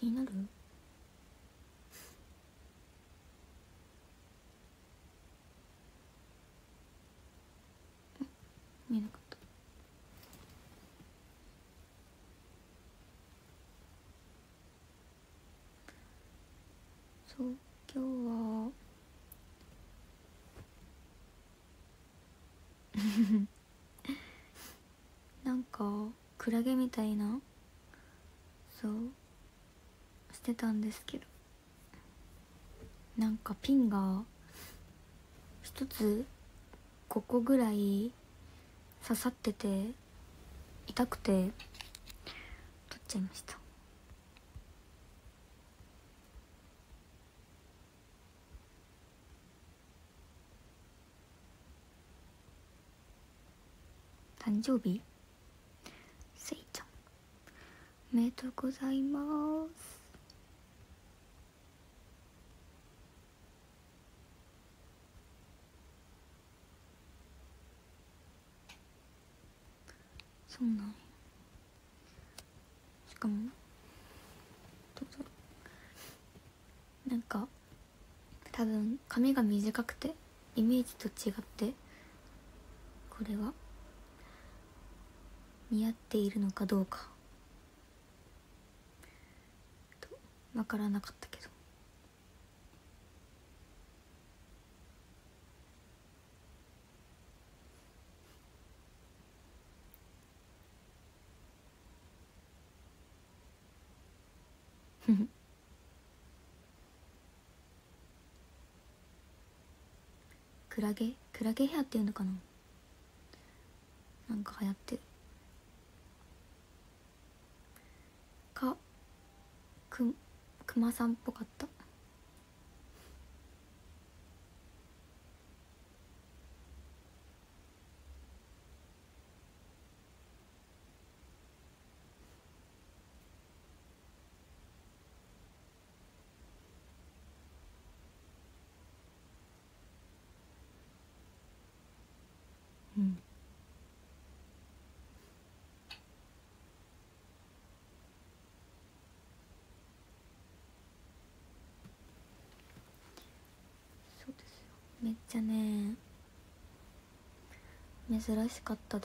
気になる？見えなかった。そう、今日はなんかクラゲみたいな、そうしてたんですけど、なんかピンが一つ5個ぐらい刺さってて痛くて取っちゃいました。誕生日せいちゃんおめでとうございます。そうなんや。しかもどうぞ。なんか多分髪が短くてイメージと違ってこれは似合っているのかどうかと分からなかったけどクラゲヘアっていうのかな、なんか流行ってるか、くまさんっぽかった。うん、そうですよ。めっちゃね珍しかったです、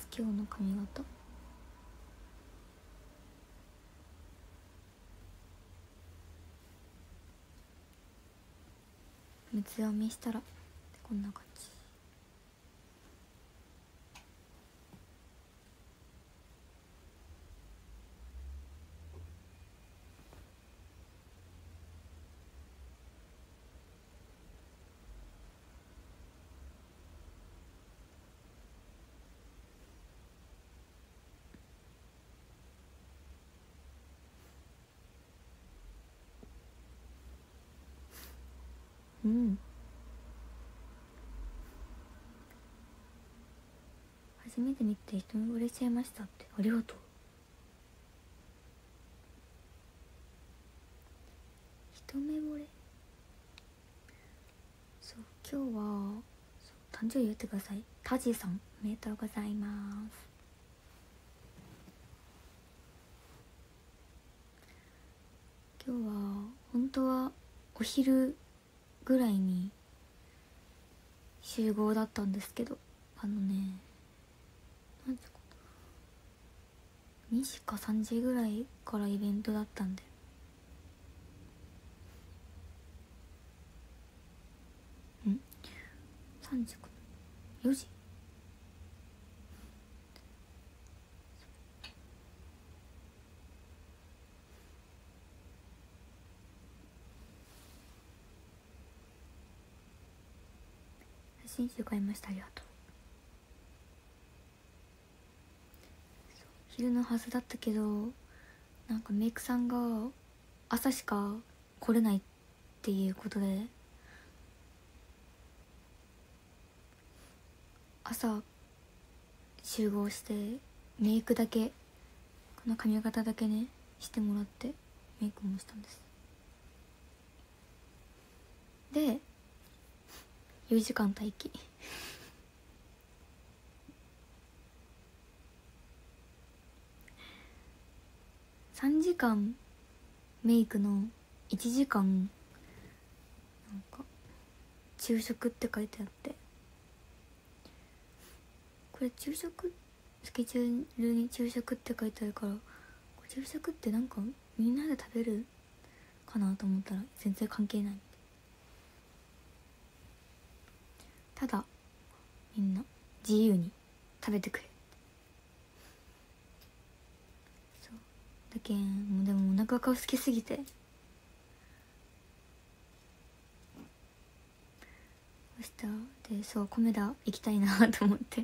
今日の髪型。三つ編みしたらこんな感じ。うん、初めて見て一目惚れしちゃいましたって。ありがとう。一目惚れ。そう、今日はそう誕生日言ってください。タジさんおめでとうございます。今日は本当はお昼ぐらいに集合だったんですけど、何時か2時か3時ぐらいからイベントだったんで、3時かな、4時。写真集買いました。ありがとう。昼のはずだったけど、なんかメイクさんが朝しか来れないっていうことで、朝集合してメイクだけ、この髪型だけねしてもらってメイクもしたんです。で4時間待機。3時間メイクの1時間なんか昼食って書いてあって、これ昼食スケジュールに昼食って書いてあるから、昼食ってなんかみんなで食べるかなと思ったら全然関係ない。ただみんな自由に食べてくれ。そうだけんもうでもお腹が空きすぎて、そしたらでそう米田行きたいなと思って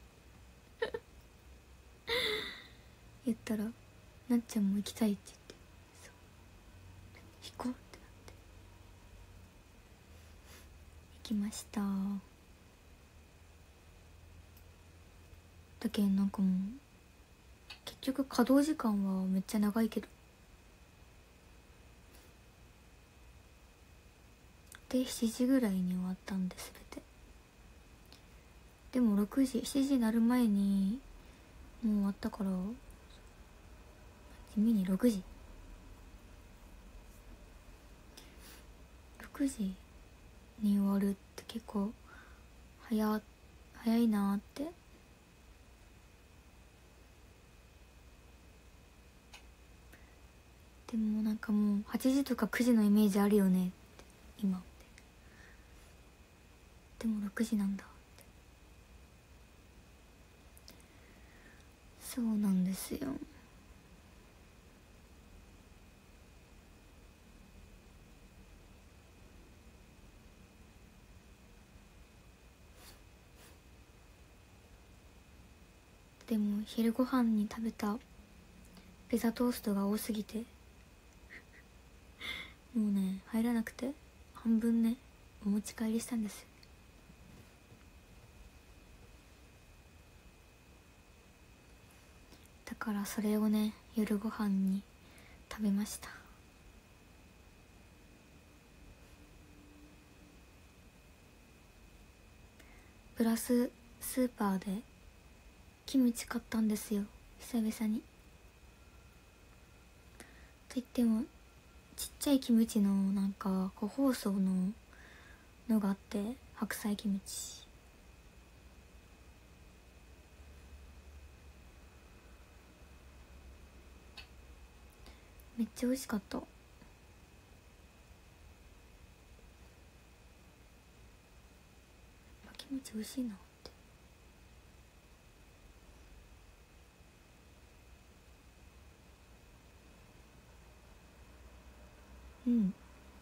言ったらなっちゃんも行きたいって言って、そう行こうってなって行きました。だけんなんかもう結局稼働時間はめっちゃ長いけど、で7時ぐらいに終わったんです。全てでも6時7時になる前にもう終わったから、地味に6時に終わるって結構早いなーって。でもなんかもう8時とか9時のイメージあるよねって今って。でも6時なんだって。そうなんですよ。でも昼ご飯に食べたピザトーストが多すぎてもうね入らなくて、半分ねお持ち帰りしたんですよ。だからそれをね夜ご飯に食べました。プラススーパーでキムチ買ったんですよ、久々に。といってもちっちゃいキムチのなんか個包装のがあって、白菜キムチめっちゃ美味しかった。キムチ美味しいなって。うん、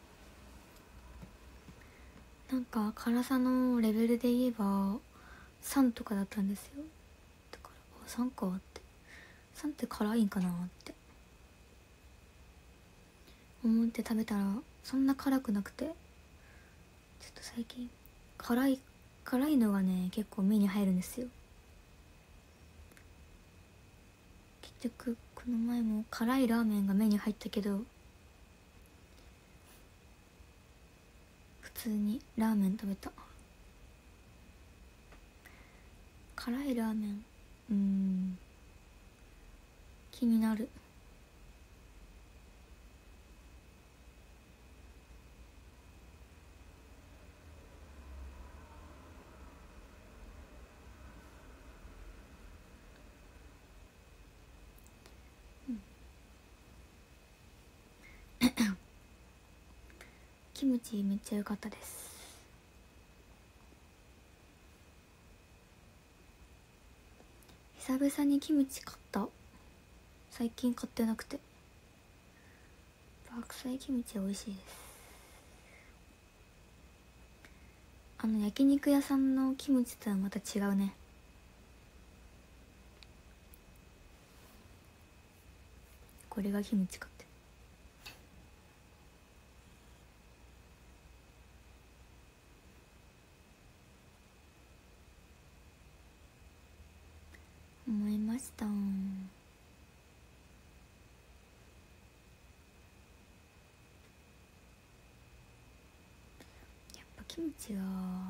なんか辛さのレベルで言えば3とかだったんですよ。だから3かって3って辛いんかなって思って食べたらそんな辛くなくて、ちょっと最近辛いのがね結構目に入るんですよ。結局この前も辛いラーメンが目に入ったけど、普通にラーメン食べた。辛いラーメン気になる。キムチめっちゃ良かったです。久々にキムチ買った。最近買ってなくて。白菜キムチ美味しいです。焼肉屋さんのキムチとはまた違うね。これがキムチかって。思いました。やっぱキムチは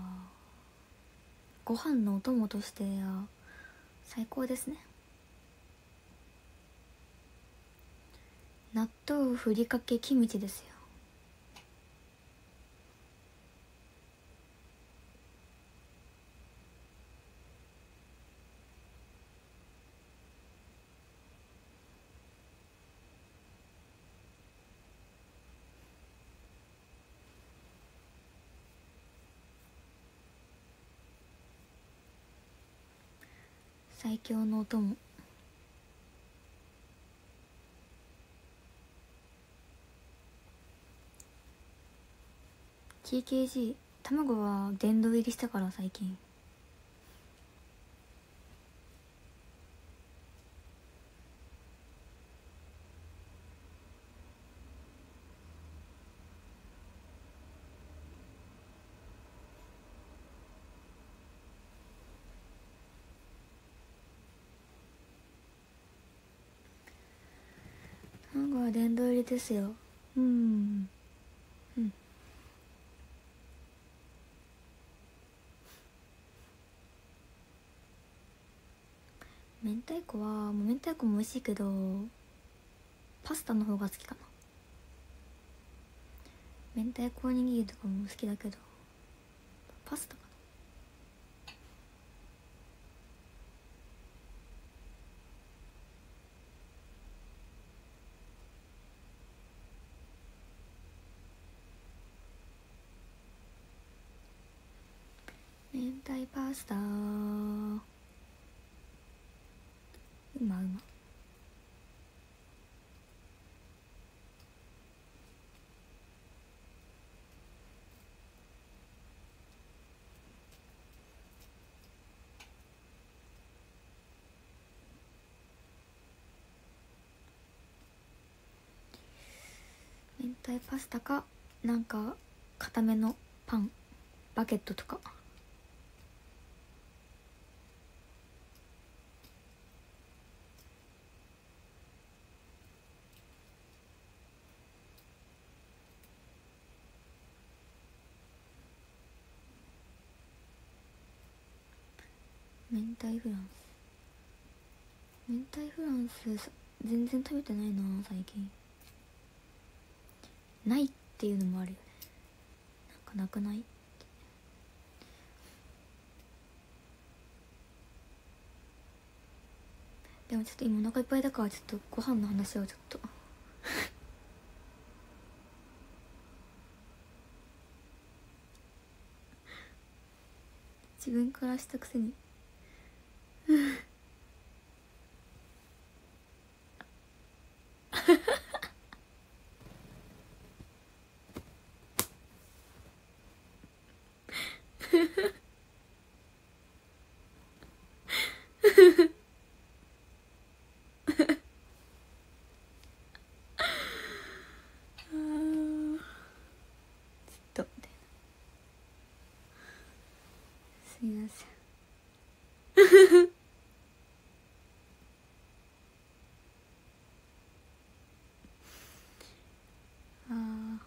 ご飯のお供としては最高ですね。 納豆ふりかけキムチですよ。最強のお供。TKG 卵は殿堂入りしたから最近。卵は殿堂入りですよ。うんうん。明太子はもう明太子も美味しいけどパスタの方が好きかな。明太子おにぎりとかも好きだけどパスタかな。明太パスタうまうま。明太パスタかなんか固めのパンバゲットとか。明太フランス明太フランス全然食べてないな最近。ないっていうのもあるよね。なんかなくない？でもちょっと今お腹いっぱいだからちょっとご飯の話をちょっと自分からしたくせにちょっとすみません。あー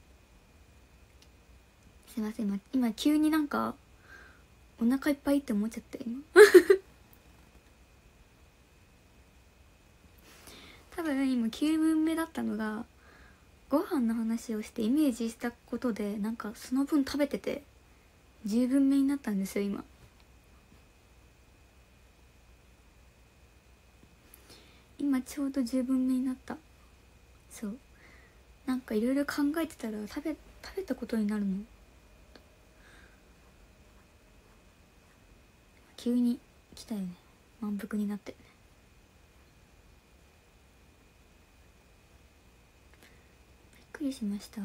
すいません。今急になんかお腹いっぱいって思っちゃって今多分今9分目だったのがご飯の話をしてイメージしたことでなんかその分食べてて10分目になったんですよ今。今ちょうど10分目になった。そうなんかいろいろ考えてたら食べたことになるの。急に来たよね。満腹になって。びっくりしました。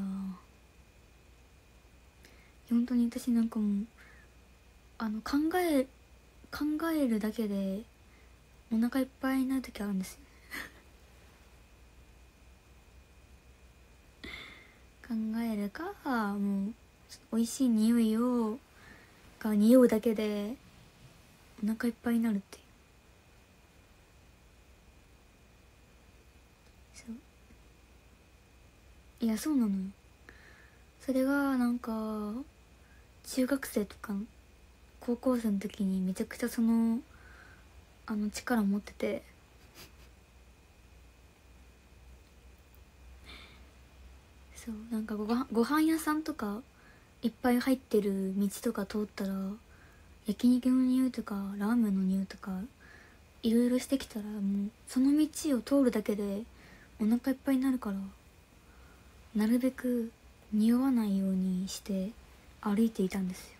本当に私なんかもう考えるだけでお腹いっぱいになる時あるんですよね。考えるかもう美味しい匂いが匂うだけでお腹いっぱいになるっていう。そういやそうなのよ。それがなんか中学生とか高校生の時にめちゃくちゃその力持っててそうなんかご飯屋さんとかいっぱい入ってる道とか通ったら焼肉の匂いとかラーメンの匂いとかいろいろしてきたら、もうその道を通るだけでお腹いっぱいになるから、なるべく匂わないようにして歩いていたんですよ。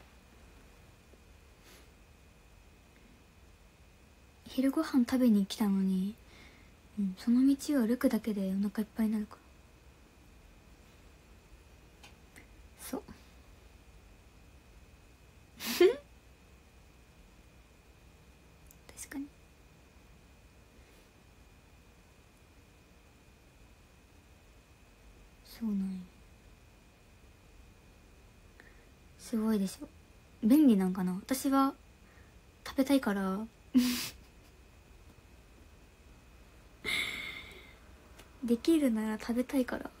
昼ご飯食べに来たのに、その道を歩くだけでお腹いっぱいになるから。そう確かに。そうなんや。すごいでしょ。便利なんかな。私は食べたいからできるなら食べたいから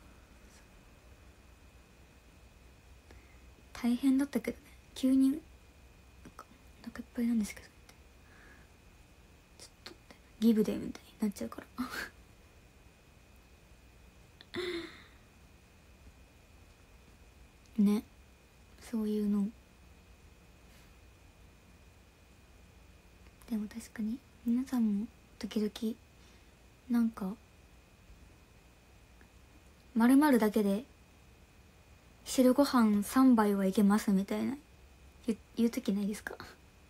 大変だったけどね。急になんかお腹いっぱいなんですけどちょっとギブでみたいになっちゃうからね、そういうの。でも確かに皆さんも時々なんか丸々だけで汁ご飯3杯はいけますみたいな言う時ないですか？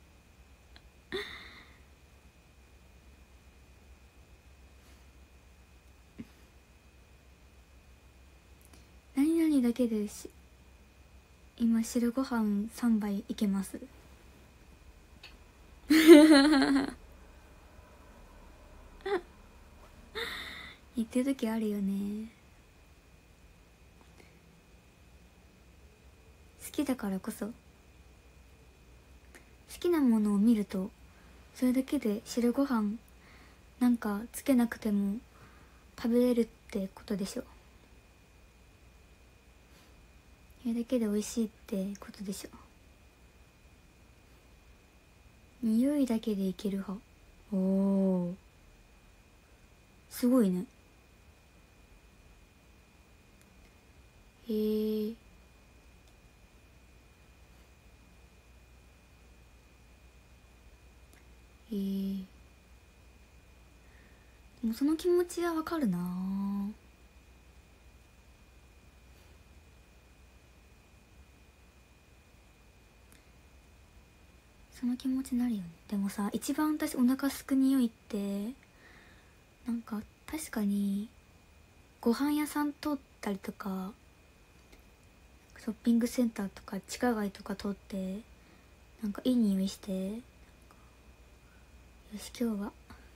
何々だけで今汁ご飯3杯いけます言ってる時あるよね。好きだからこそ、好きなものを見るとそれだけで汁ご飯なんかつけなくても食べれるってことでしょ。それだけで美味しいってことでしょ。匂いだけでいける派。おお、すごいね。へえ。もうその気持ちはわかるな。その気持ちなるよね。でもさ、一番私お腹すく匂いってなんか確かにご飯屋さん通ったりとかショッピングセンターとか地下街とか通ってなんかいい匂いして、よし今日は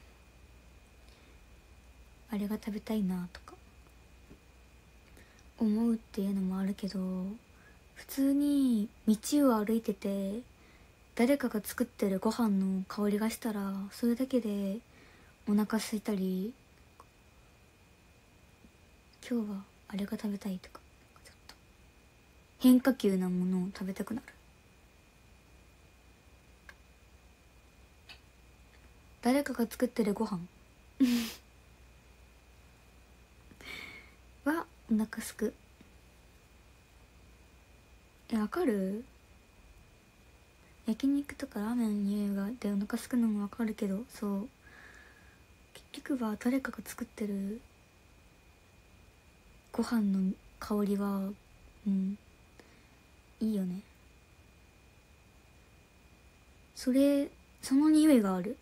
あれが食べたいなとか思うっていうのもあるけど、普通に道を歩いてて誰かが作ってるご飯の香りがしたらそれだけでお腹空いたり、今日はあれが食べたいとか、ちょっと変化球なものを食べたくなる。誰かが作ってるご飯はお腹すく。わかる？焼肉とかラーメンの匂いがでお腹すくのもわかるけど、そう結局は誰かが作ってるご飯の香りはいいよね。その匂いがある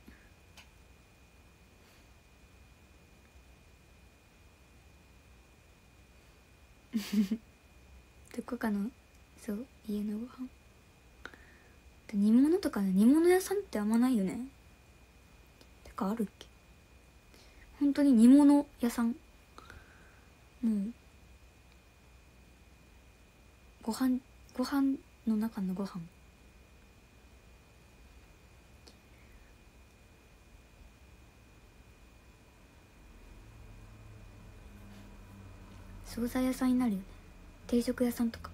どこかの、そう家のご飯で煮物とかね。煮物屋さんってあんまないよね。てかあるっけ？本当に煮物屋さん、もうご飯の中のご飯。惣菜屋さんになるよね。定食屋さんとか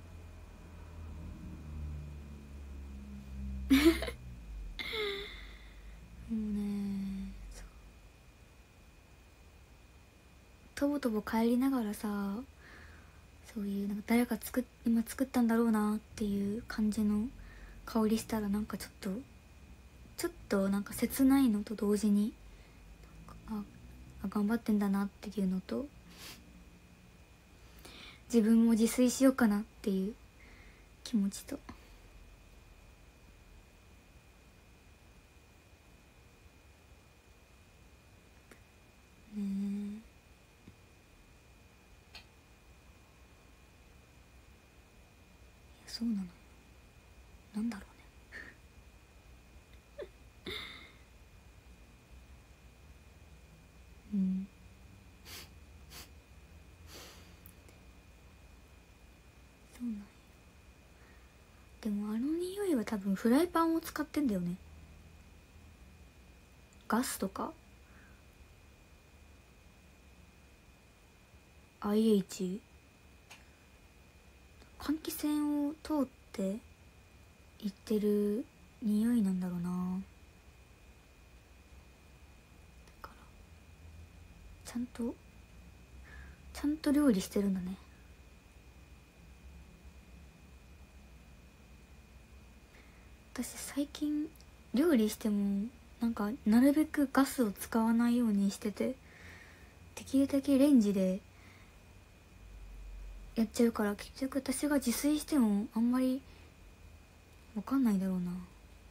もうね、とぼとぼ帰りながらさ、 そういうなんか誰か今作ったんだろうなっていう感じの香りしたら、なんかちょっとなんか切ないのと同時に、頑張ってんだなっていうのと、自分も自炊しようかなっていう気持ちと、ねえ、そうなのよ。なんだろうね。そうなんよ。でもあの匂いは多分フライパンを使ってんだよね。ガスとか IH 換気扇を通っていってる匂いなんだろうな。だからちゃんと料理してるんだね。私最近料理してもなんかなるべくガスを使わないようにしてて、できるだけレンジでやっちゃうから、結局私が自炊してもあんまりわかんないだろうな。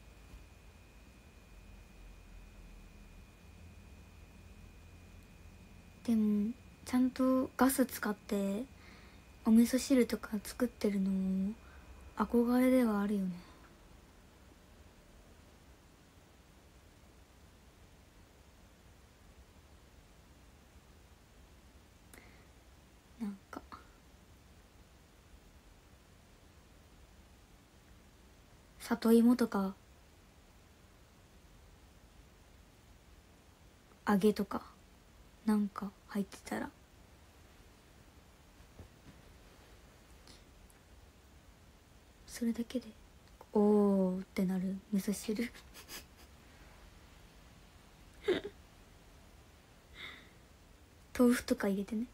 でもちゃんとガス使ってお味噌汁とか作ってるのも憧れではあるよね。なんか里芋とか揚げとかなんか入ってたら、それだけでおーってなる味噌汁豆腐とか入れてね。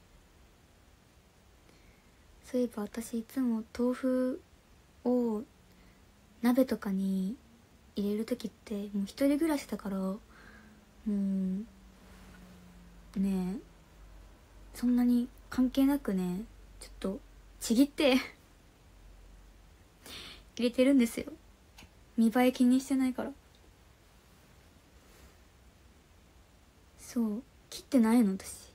そういえば私いつも豆腐を鍋とかに入れる時ってもう一人暮らしだから、もうね、そんなに関係なくね、ちょっとちぎって入れてるんですよ。見栄え気にしてないから。そう切ってないの私。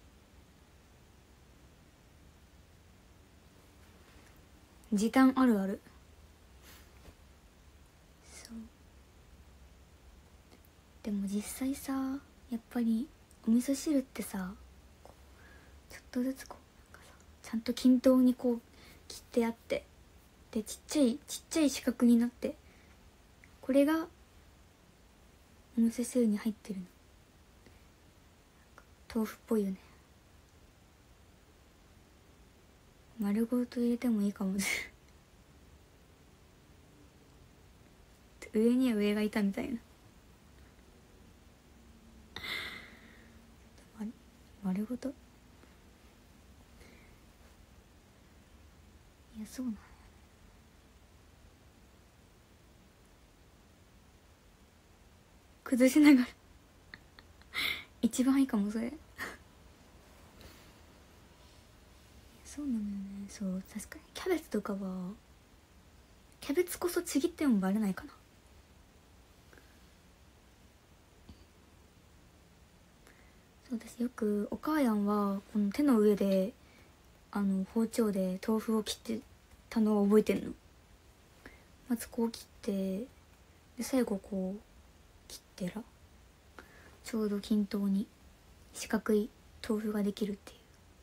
時短あるある。そうでも実際さ、やっぱりお味噌汁ってさ、ちょっとずつこうなんかさ、ちゃんと均等にこう切ってあって、でちっちゃい四角になって、これがお味噌汁に入ってるの。豆腐っぽいよね。丸ごと入れてもいいかもしれない上には上がいたみたいな。丸ごと、いやそうなの。崩しながら一番いいかもそれそうなのよね。そう確かにキャベツとかは、キャベツこそちぎってもバレないかな。そう私よくお母やんはこの手の上で包丁で豆腐を切ってたのを覚えてんの。まずこう切って、で最後こう切ってらちょうど均等に四角い豆腐ができるっていう。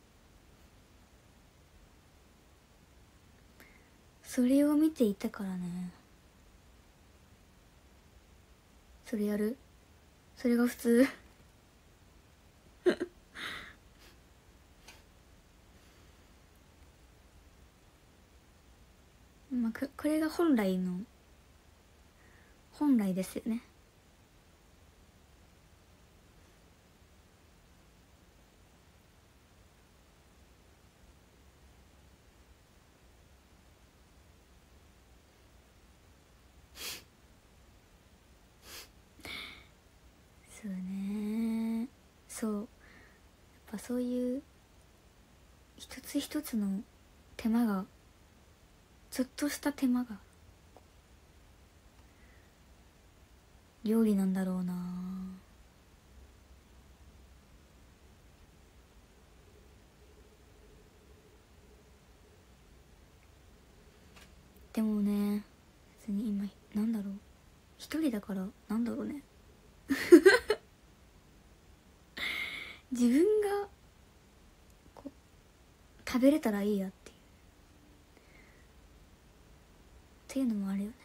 それを見ていたからね。それやる、それが普通まあこれが本来ですよね。 そうやっぱそういう一つ一つの手間が、ちょっとした手間が料理なんだろうな。でもね、別に今なんだろう、一人だからなんだろうね自分がこう食べれたらいいやっていうのもあるよね。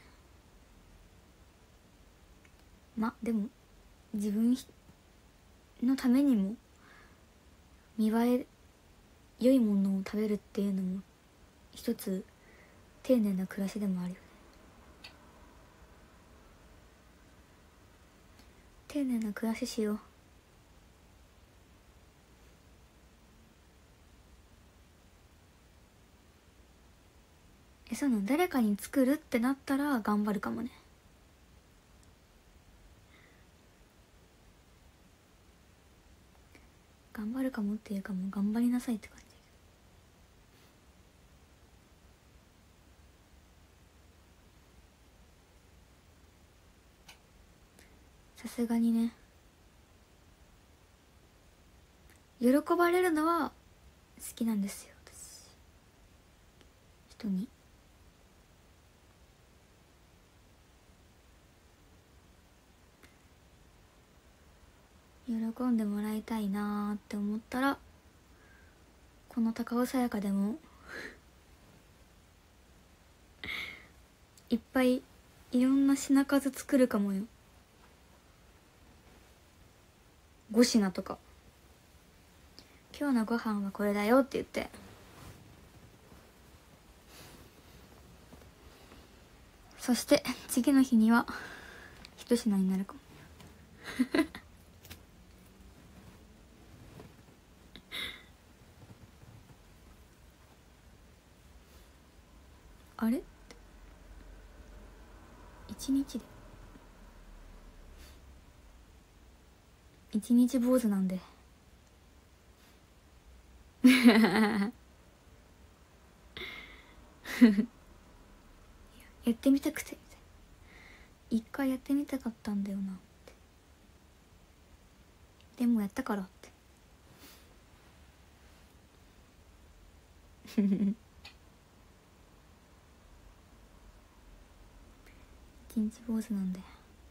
でも自分のためにも見栄え良いものを食べるっていうのも一つ丁寧な暮らしでもあるよね。丁寧な暮らししよう。そうなの、誰かに作るってなったら頑張るかもね。頑張るかもっていうか、もう頑張りなさいって感じ。さすがにね、喜ばれるのは好きなんですよ私。人に喜んでもらいたいなーって思ったら、この高尾さやかでもいっぱいいろんな品数作るかもよ。5品とか、今日のご飯はこれだよって言って、そして次の日には一品になるかもあれ一日で一日坊主なんでやってみたくて一回やってみたかったんだよなって、でもやったからって一日坊主なんで。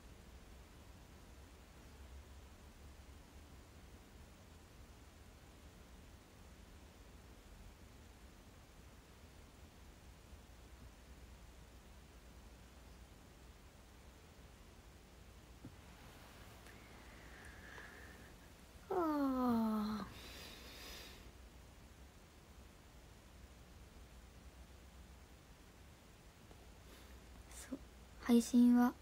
ああ、そう、配信は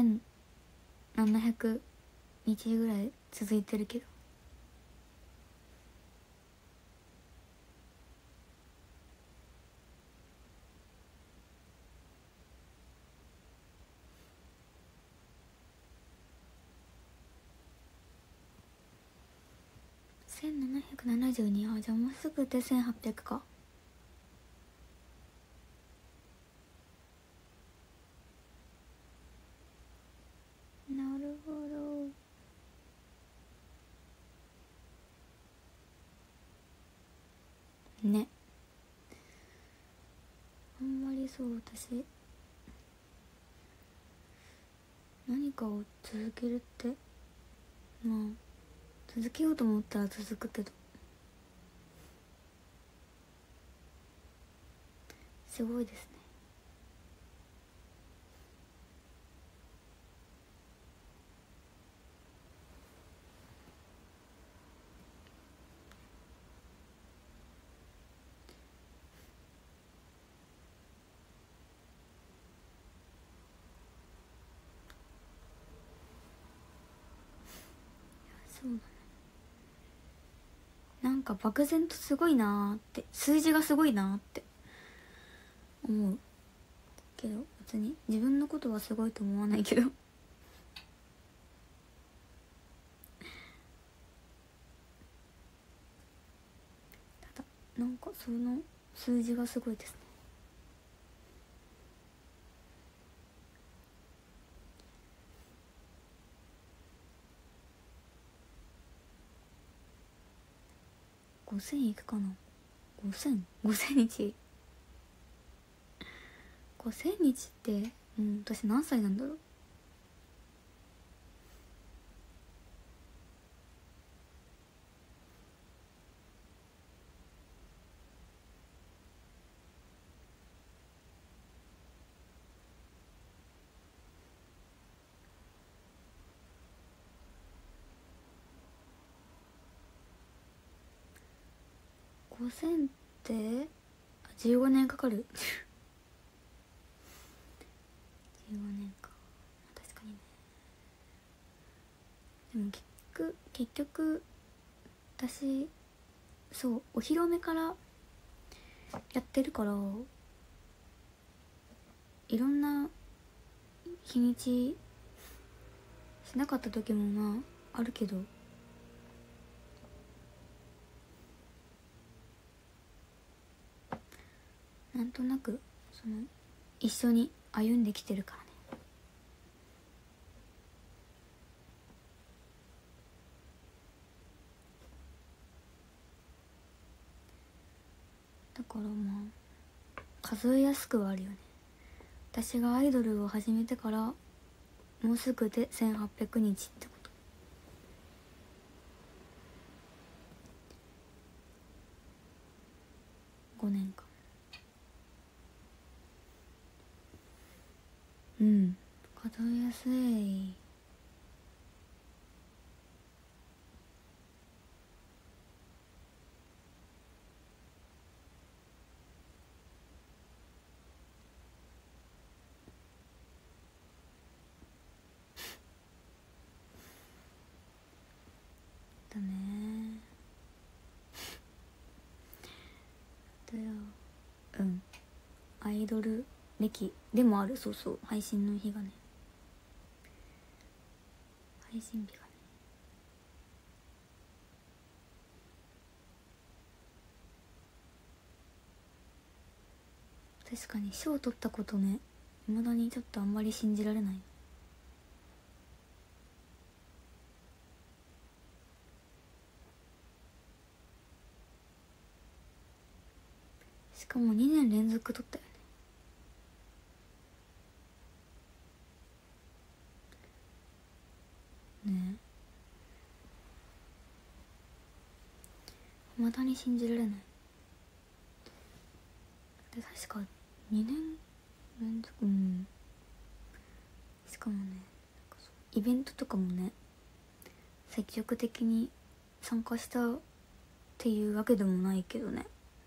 1700日ぐらい続いてるけど、1772、あ、じゃあもうすぐで1800か。なるほど。ね、あんまりそう私何かを続けるって、まあ続けようと思ったら続くけど、すごいですね。そうだね、なんか漠然とすごいなーって、数字がすごいなーって思うけど、別に自分のことはすごいと思わないけどなんかその数字がすごいですね。5000いくかな。5000日。5000日って、私何歳なんだろう。5000って15年かかる15年か。確かにね。でも結局私そうお披露目からやってるから、いろんな日にちしなかった時もまああるけど、なんとなくその一緒に歩んできてるからね。だからまあ数えやすくはあるよね。私がアイドルを始めてからもうすぐで1800日ってこと。5年か。数えやすい。だね。だよ。アイドル歴でもある。そうそう、配信の日がね、配信日がね。確かに賞取ったことね、未だにちょっとあんまり信じられない。しかも2年連続取ったよね。ねえ、未だに信じられない。で確か2年連続。しかもね、なんかイベントとかもね、積極的に参加したっていうわけでもないけどね。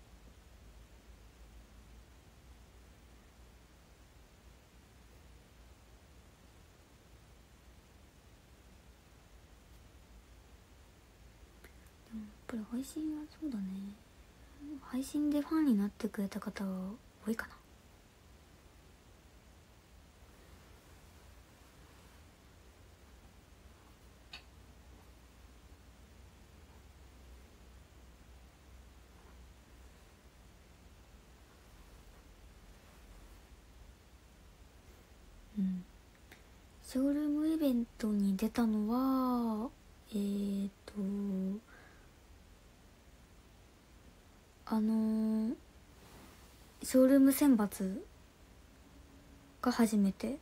でもやっぱり配信はそうだね、配信でファンになってくれた方は多いかな。ショールームイベントに出たのはショールーム選抜が初めて。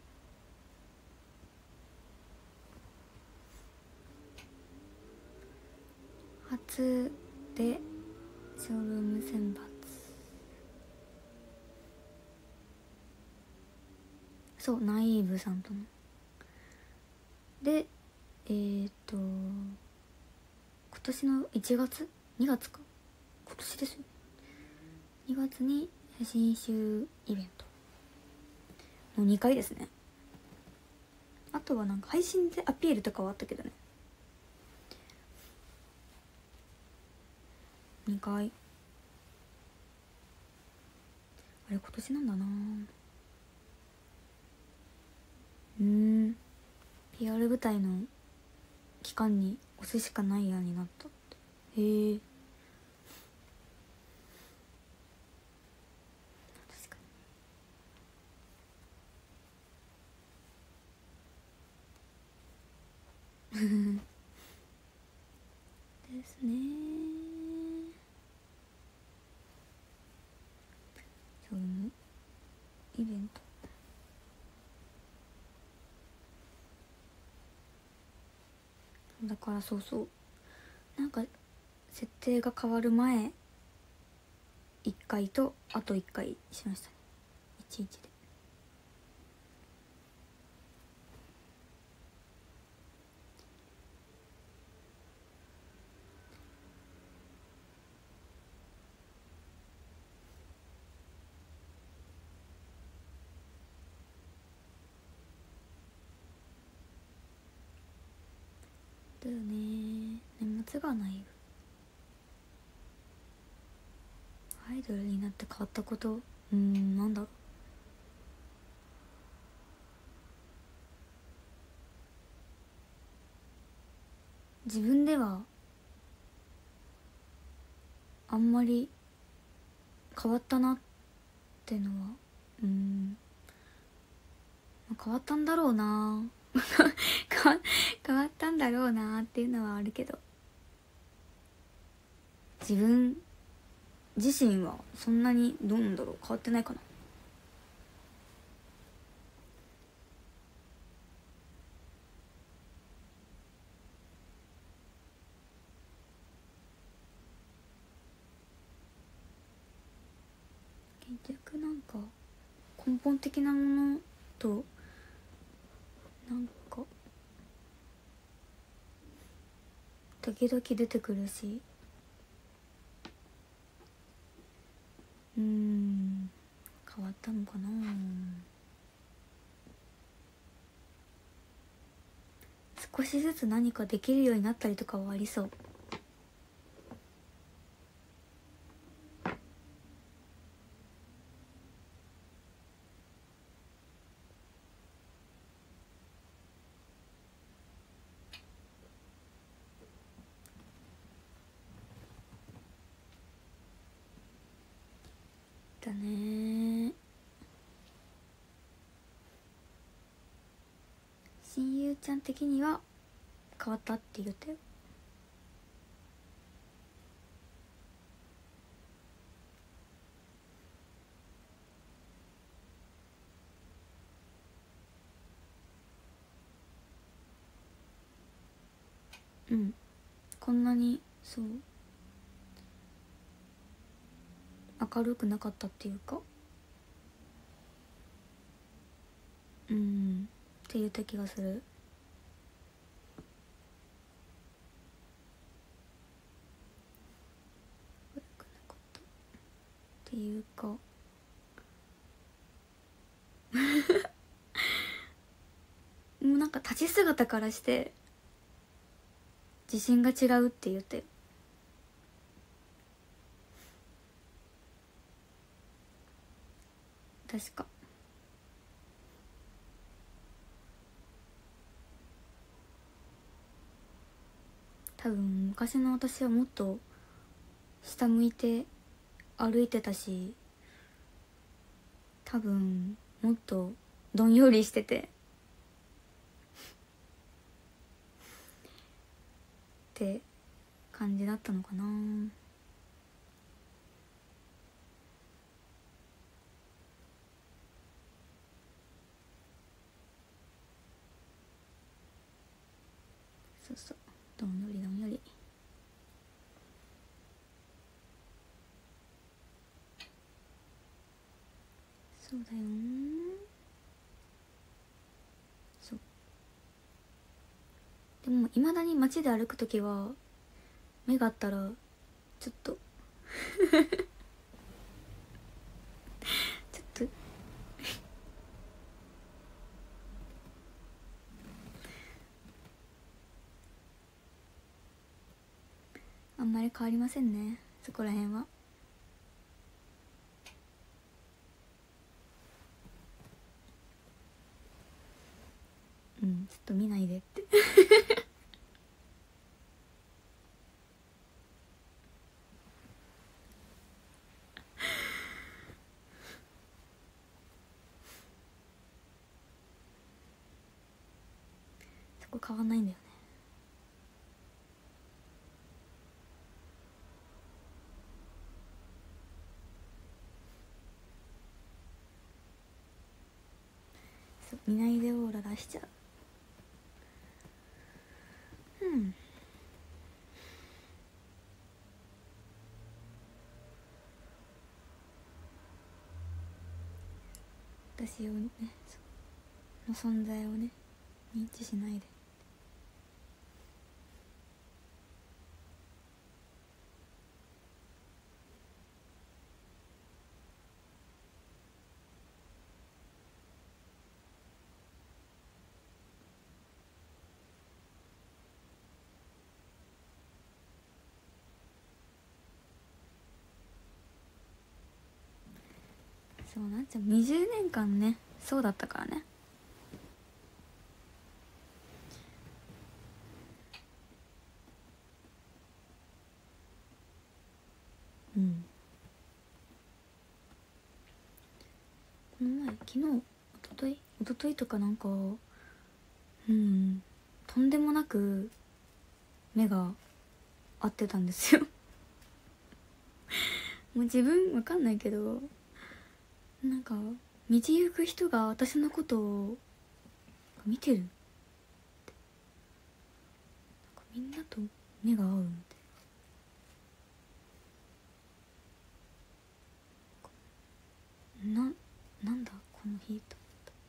初でショールーム選抜、そうナイーブさんとので、今年の1月2月か、今年ですよね。2月に写真集イベントの2回ですね。あとはなんか配信でアピールとかはあったけどね。2回。あれ今年なんだな。PR 舞台の期間に押すしかないやになったって。へえ。 ですね。そういうイベントだから、そうそう、なんか設定が変わる前1回とあと1回しましたね、11で。だよね、年末がないよ。アイドルになって変わったこと、なんだろう。自分ではあんまり変わったなってのは、変わったんだろうな変わったんだろうなっていうのはあるけど、自分自身はそんなにどうなんだろう、変わってないかな。結局なんか根本的なものとなんか時々出てくるし、変わったのかな。少しずつ何かできるようになったりとかはありそう。だね。親友ちゃん的には変わったって言ったよ。こんなにそう明るくなかったっていうか、って言った気がする。明るくなかったっていうかもうなんか立ち姿からして自信が違うって言って、確か。多分昔の私はもっと下向いて歩いてたし、多分もっとどんよりしててって感じだったのかな。そうそう、どんよりどんより。そうだよん。そう。でもいまだに街で歩くときは目があったらちょっとちょっとあんまり変わりませんね、そこら辺は。ちょっと見ないでってそこ変わんないんだよね。 見ないでオーラ出しちゃう。私をね、の存在をね認知しないで。そうなっちゃう。20年間ねそうだったからね。この前昨日一昨日とかなんかとんでもなく目が合ってたんですよもう自分わかんないけど、なんか道行く人が私のことを見てるって、みんなと目が合うみたいな。なんだこの日と。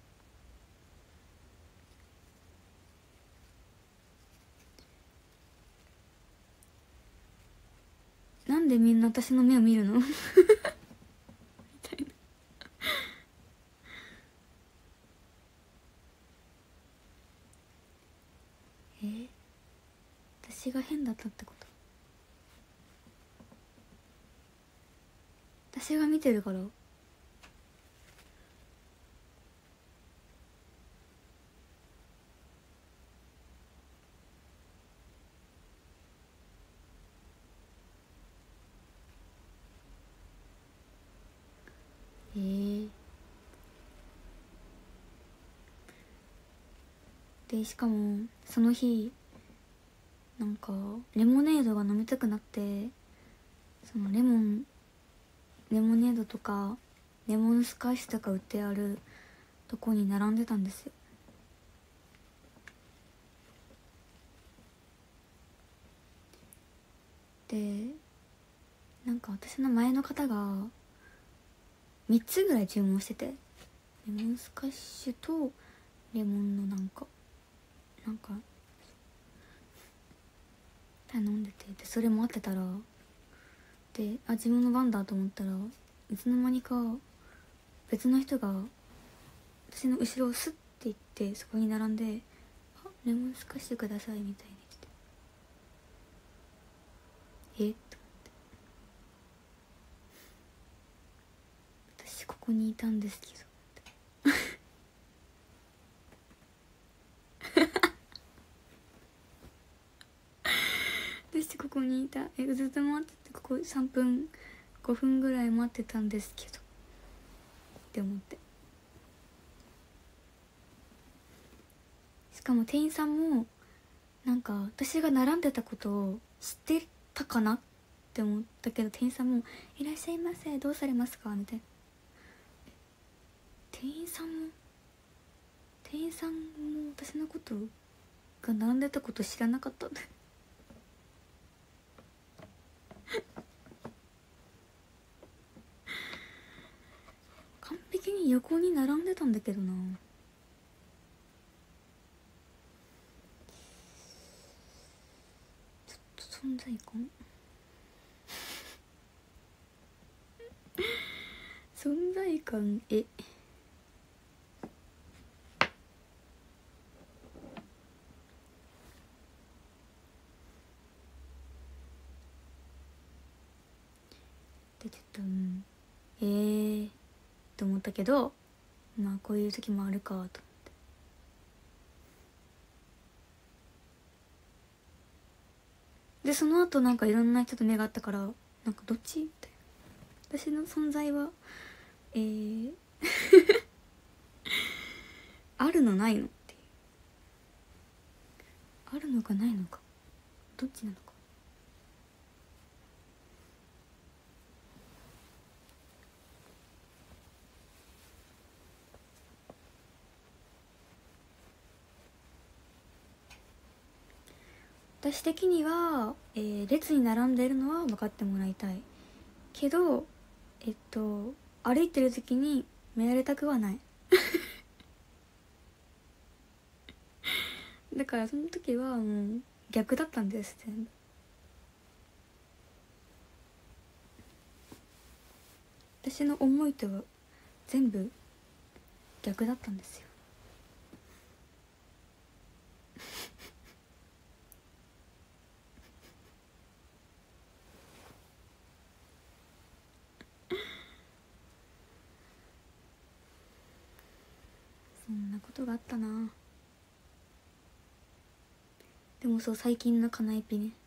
なんでみんな私の目を見るのみたいな私が変だったってこと？私が見てるから？でしかもその日なんかレモネードが飲みたくなって、そのレモネードとかレモンスカッシュとか売ってあるとこに並んでたんですよ。でなんか私の前の方が3つぐらい注文してて、レモンスカッシュとレモンのなんか頼んでて、でそれ待ってたら、で自分の番だと思ったらいつの間にか別の人が私の後ろをスッて行ってそこに並んで「あ、レモンスカッシュください」みたいに言って、と思って私ここにいたんですけど私ここにいた、ずっと待ってて、ここ3分5分ぐらい待ってたんですけどって思って、しかも店員さんもなんか私が並んでたことを知ってたかなって思ったけど、店員さんも「いらっしゃいませ、どうされますか?」みたいな。店員さんも私のことが並んでたこと知らなかったんだ完璧に横に並んでたんだけどな。ちょっと存在感存在感でちょっとと思ったけど、まあこういう時もあるかと思って。でその後なんかいろんな人と目が合ったから、なんかどっちみたいな、私の存在はあるのないのっていう、あるのかないのか、どっちなのか。 私的には、列に並んでいるのは分かってもらいたいけど、歩いてる時に見られたくはないだからその時はもう逆だったんです全部。私の思いとは全部逆だったんですよそんなことがあったな。でもそう、最近のカナエピね、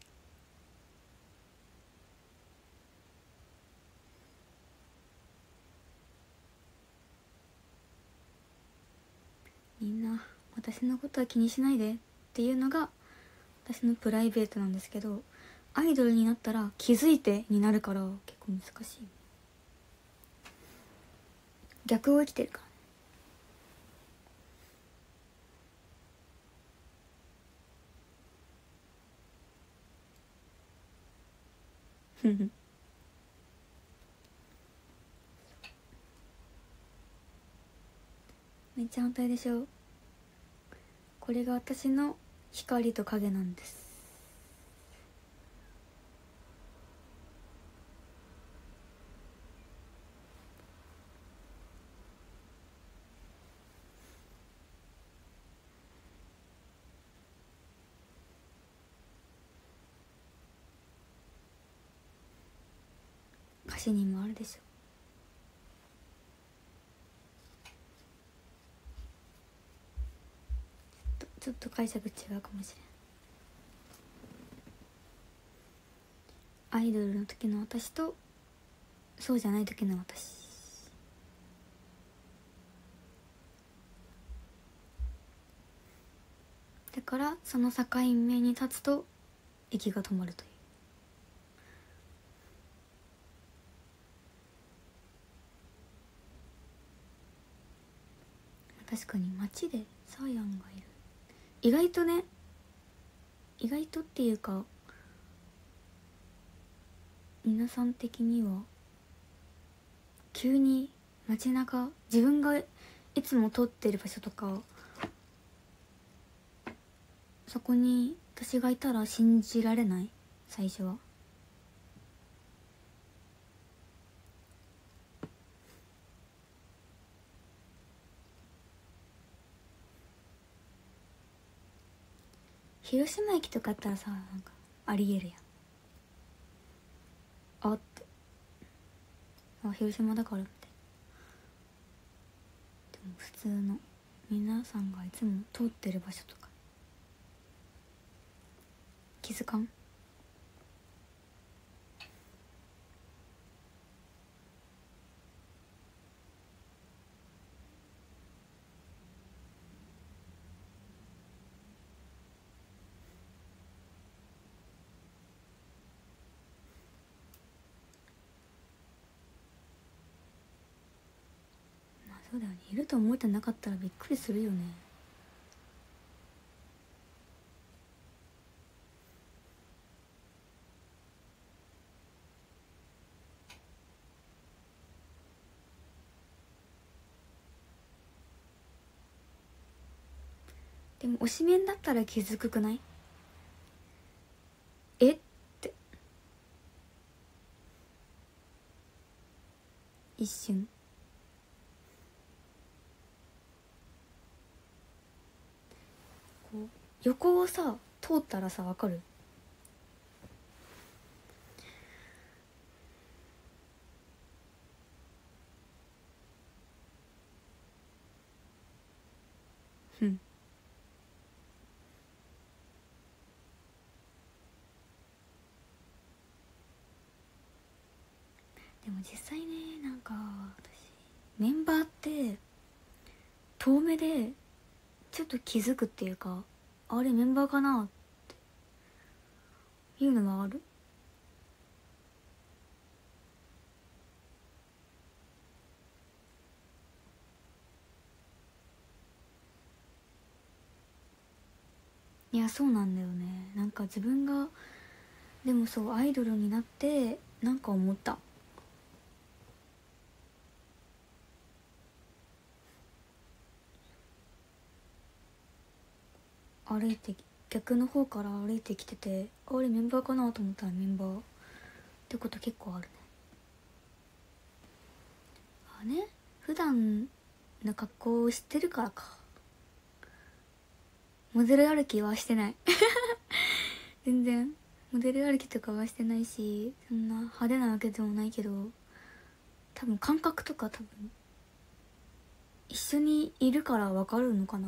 みんな私のことは気にしないでっていうのが私のプライベートなんですけど、アイドルになったら気づいてになるから結構難しい。逆を生きてるからめっちゃ反対でしょ。これが私の光と影なんです。歌詞にもあるでしょ。ちょっと解釈違うかもしれん。アイドルの時の私とそうじゃない時の私だから、その境目に立つと息が止まるという。確かに街でサーヤンがいる。意外とね、意外とっていうか、皆さん的には急に街中、自分がいつも通ってる場所とか、そこに私がいたら信じられない。最初は広島駅とかあったらさ、なんかありえるやん。あって、あ、広島だからみたいな。でも普通の皆さんがいつも通ってる場所とか気づかん。まあそうだよね、いると思ってなかったらびっくりするよね。でも推しメンだったら気づくくない？えって一瞬。こう横をさ通ったらさ、わかる？うん。でも実際ね、なんか私メンバーって遠目でちょっと気づくっていうか、あれメンバーかなっていうのはある。いや、そうなんだよね。 なんか自分がでもそうアイドルになってなんか思った。歩いて逆の方から歩いてきてて、あれメンバーかなと思ったらメンバーってこと結構あるね。あね、普段の格好を知ってるからか。モデル歩きはしてない全然モデル歩きとかはしてないし、そんな派手なわけでもないけど、多分感覚とか多分一緒にいるから分かるのかな。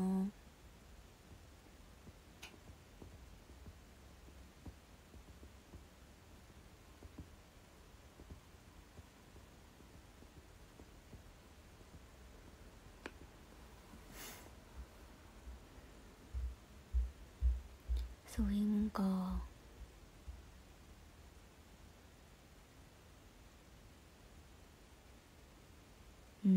そういうもんか。うん。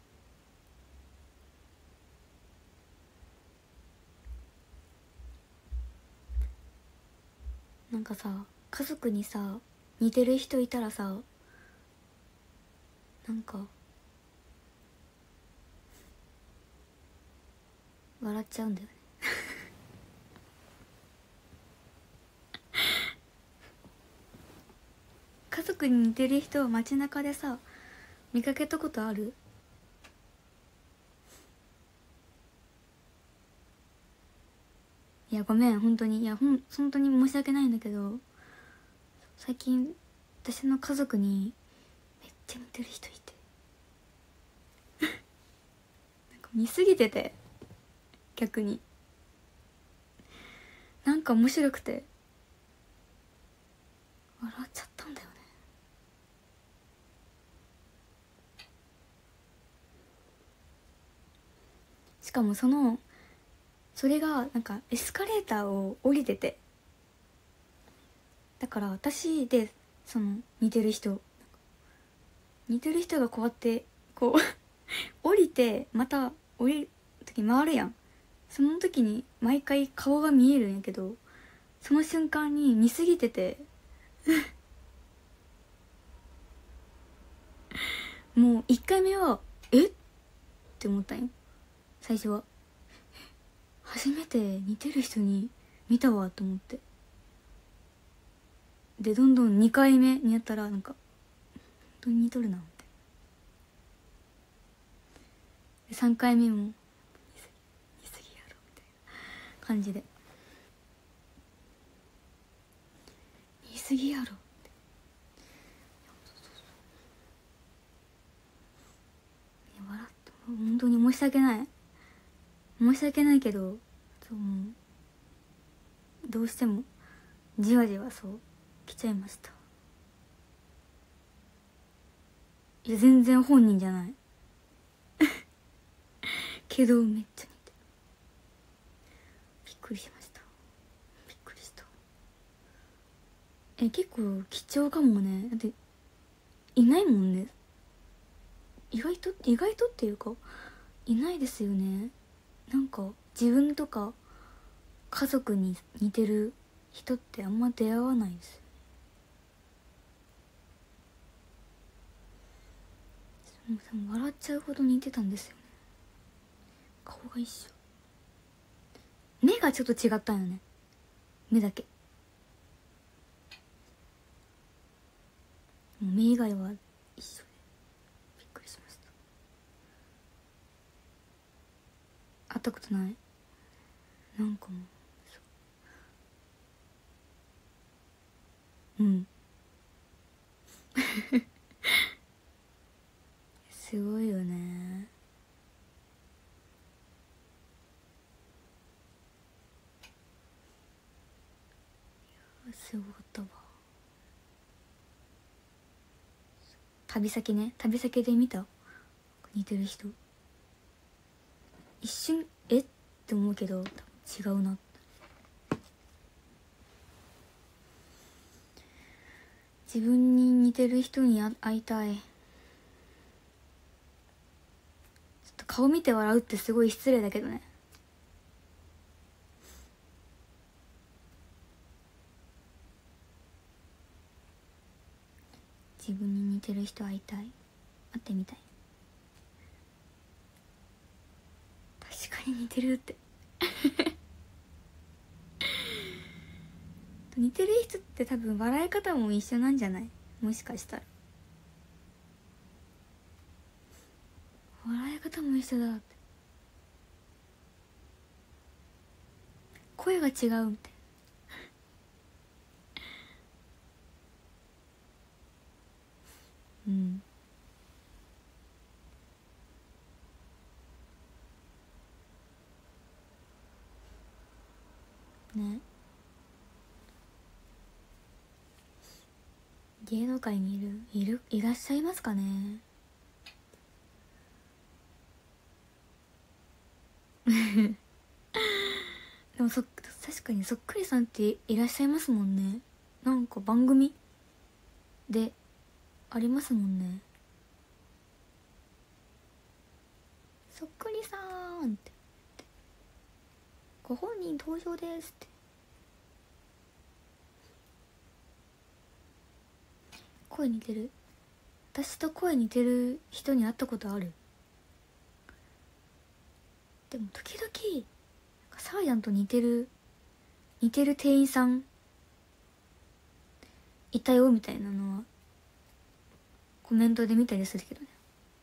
なんかさ、家族にさ似てる人いたらさ、なんか笑っちゃうんだよね家族に似てる人を街中でさ見かけたことある？いやごめん本当に、いや本当に申し訳ないんだけど、最近私の家族にめっちゃ似てる人いてなんか似すぎてて、逆になんか面白くて笑っちゃったんだよね。しかもそれがなんかエスカレーターを降りてて、だから私でその似てる人がこうやってこう降りてまた降りる時回るやん。その時に毎回顔が見えるんやけど、その瞬間に似すぎててもう1回目はえって思ったんよ。最初は初めて似てる人に見たわと思って、でどんどん2回目にやったらなんか本当に似とるなって、で3回目も似すぎやろみたいな感じで、似すぎやろって、笑って本当に申し訳ないけど、そうもうどうしてもじわじわそう来ちゃいました。いや全然本人じゃないけどめっちゃ似てる。びっくりしました。びっくりした。結構貴重かもね。だっていないもんね。意外とっていうかいないですよね。なんか自分とか家族に似てる人ってあんま出会わないですよ。笑っちゃうほど似てたんですよね。顔が一緒。目がちょっと違ったんよね。目だけ。もう目以外は一緒でびっくりしました。会ったことない？なんかもううんすごいよね。すごかったわ。旅先で見た似てる人、一瞬って思うけど多分違うな。自分に似てる人に会いたい。ちょっと顔見て笑うってすごい失礼だけどね。 自分に似てる人会いたい、会ってみたい。確かに似てるって似てる人って多分笑い方も一緒なんじゃない？もしかしたら笑い方も一緒だって、声が違うみたいな。うんね。芸能界にいらっしゃいますかねでも確かにそっくりさんっていらっしゃいますもんね。なんか番組でありますもんね。そっくりさーんってご本人登場ですって。声似てる？私と声似てる人に会ったことある？でも時々サーヤンと似てる店員さんいたよみたいなのはコメントで見たりするけどね。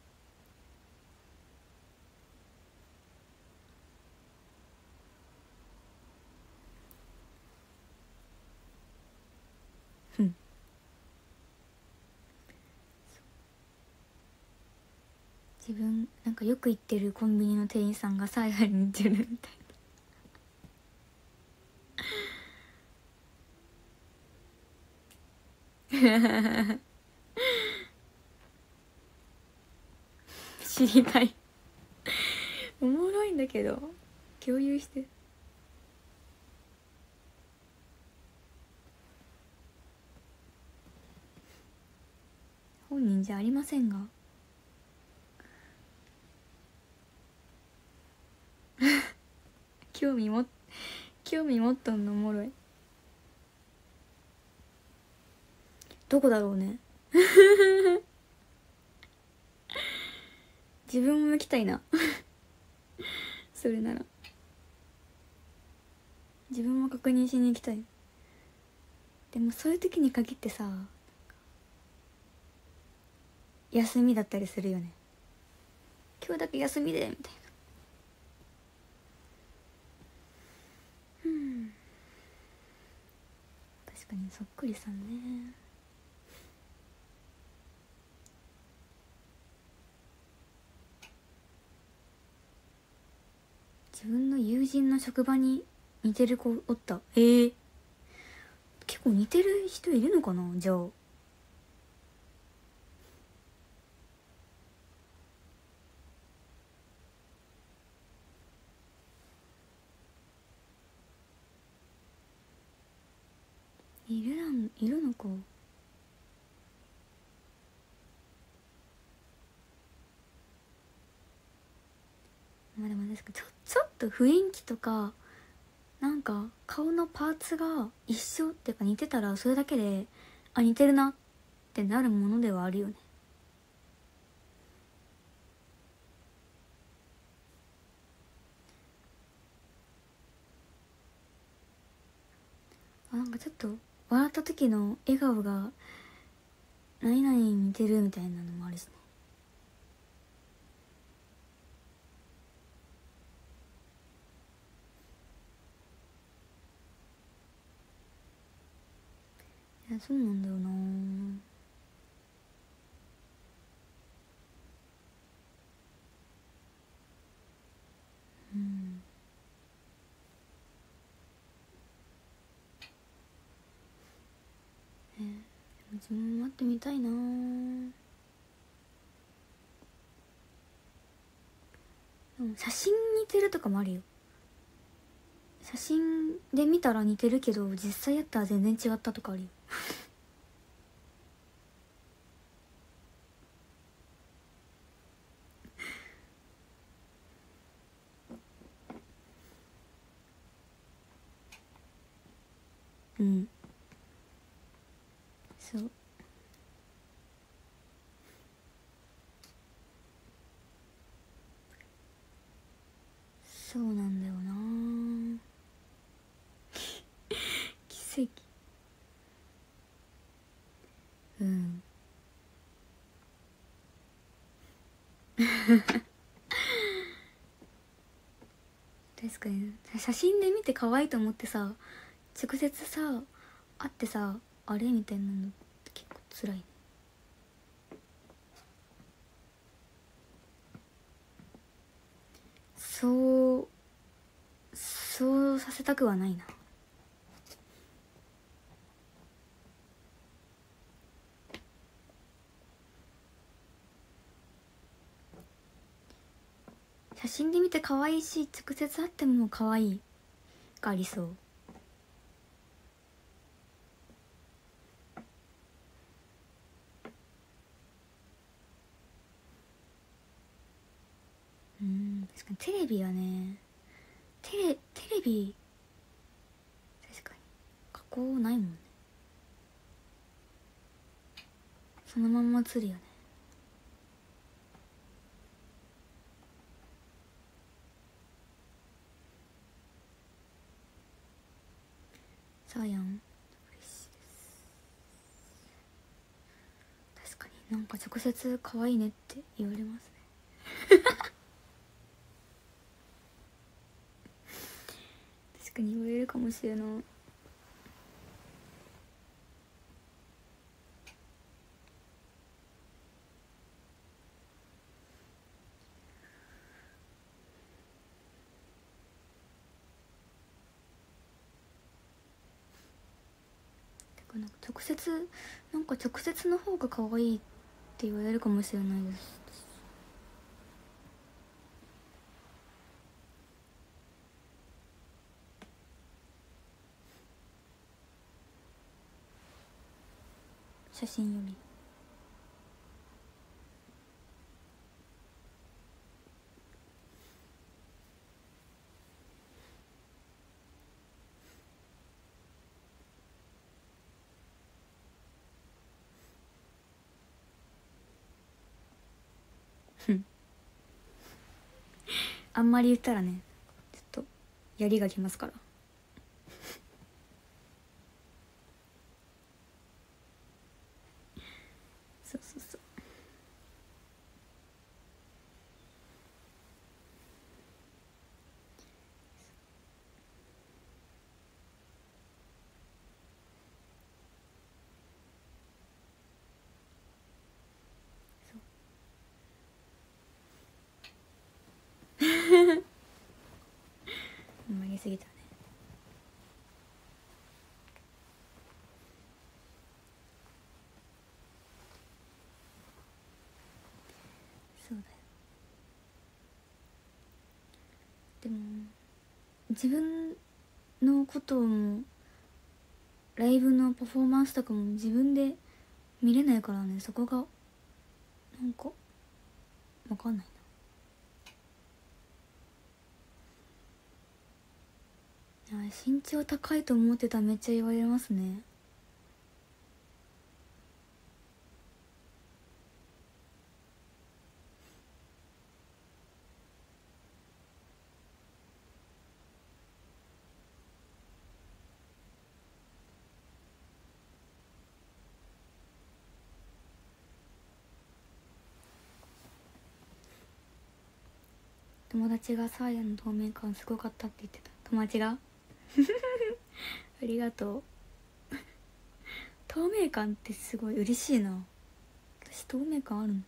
うん自分なんかよく行ってるコンビニの店員さんがサーヤンに似てるみたいな知りたいおもろいんだけど共有して。本人じゃありませんが興味持っとんのおもろい。どこだろうね自分も行きたいなそれなら自分も確認しに行きたい。でもそういう時に限ってさ休みだったりするよね。今日だけ休みでみたいな。うん確かにそっくりさんね。自分の友人の職場に似てる子おった。結構似てる人いるのかなじゃあ。いるのか。まあでも確かちょっと雰囲気とかなんか顔のパーツが一緒っていうか似てたらそれだけであ似てるなってなるものではあるよね。なんかちょっと笑った時の笑顔が何々に似てるみたいなのもあるしね。いやそうなんだよな。うん自分も会ってみたいな。でも写真似てるとかもあるよ。写真で見たら似てるけど実際やったら全然違ったとかあるようんそうそうなんだよな。奇跡。うん。確かに写真で見て可愛いと思ってさ、直接さ会ってさ、あれみたいなのって結構辛いね。そうさせたくはないな。写真で見て可愛いし、直接会っても可愛いがありそう。確かにテレビはね、テレビ確かに加工ないもんね。そのまんま映るよね。さあやん、嬉しいです。確かになんか直接可愛いねって言われますね。確かに言われるかもしれない。なんか直接の方が可愛いって言われるかもしれないです。写真より。あんまり言ったらね、ちょっとやりがきますから。そうそうそう。曲げすぎたね。そうだよ。でも自分のこともライブのパフォーマンスとかも自分で見れないからね、そこがなんか分かんないな。身長高いと思ってた。めっちゃ言われますね。友達がサーヤの透明感すごかったって言ってた。友達がありがとう。透明感ってすごい嬉しいな。私透明感あるの？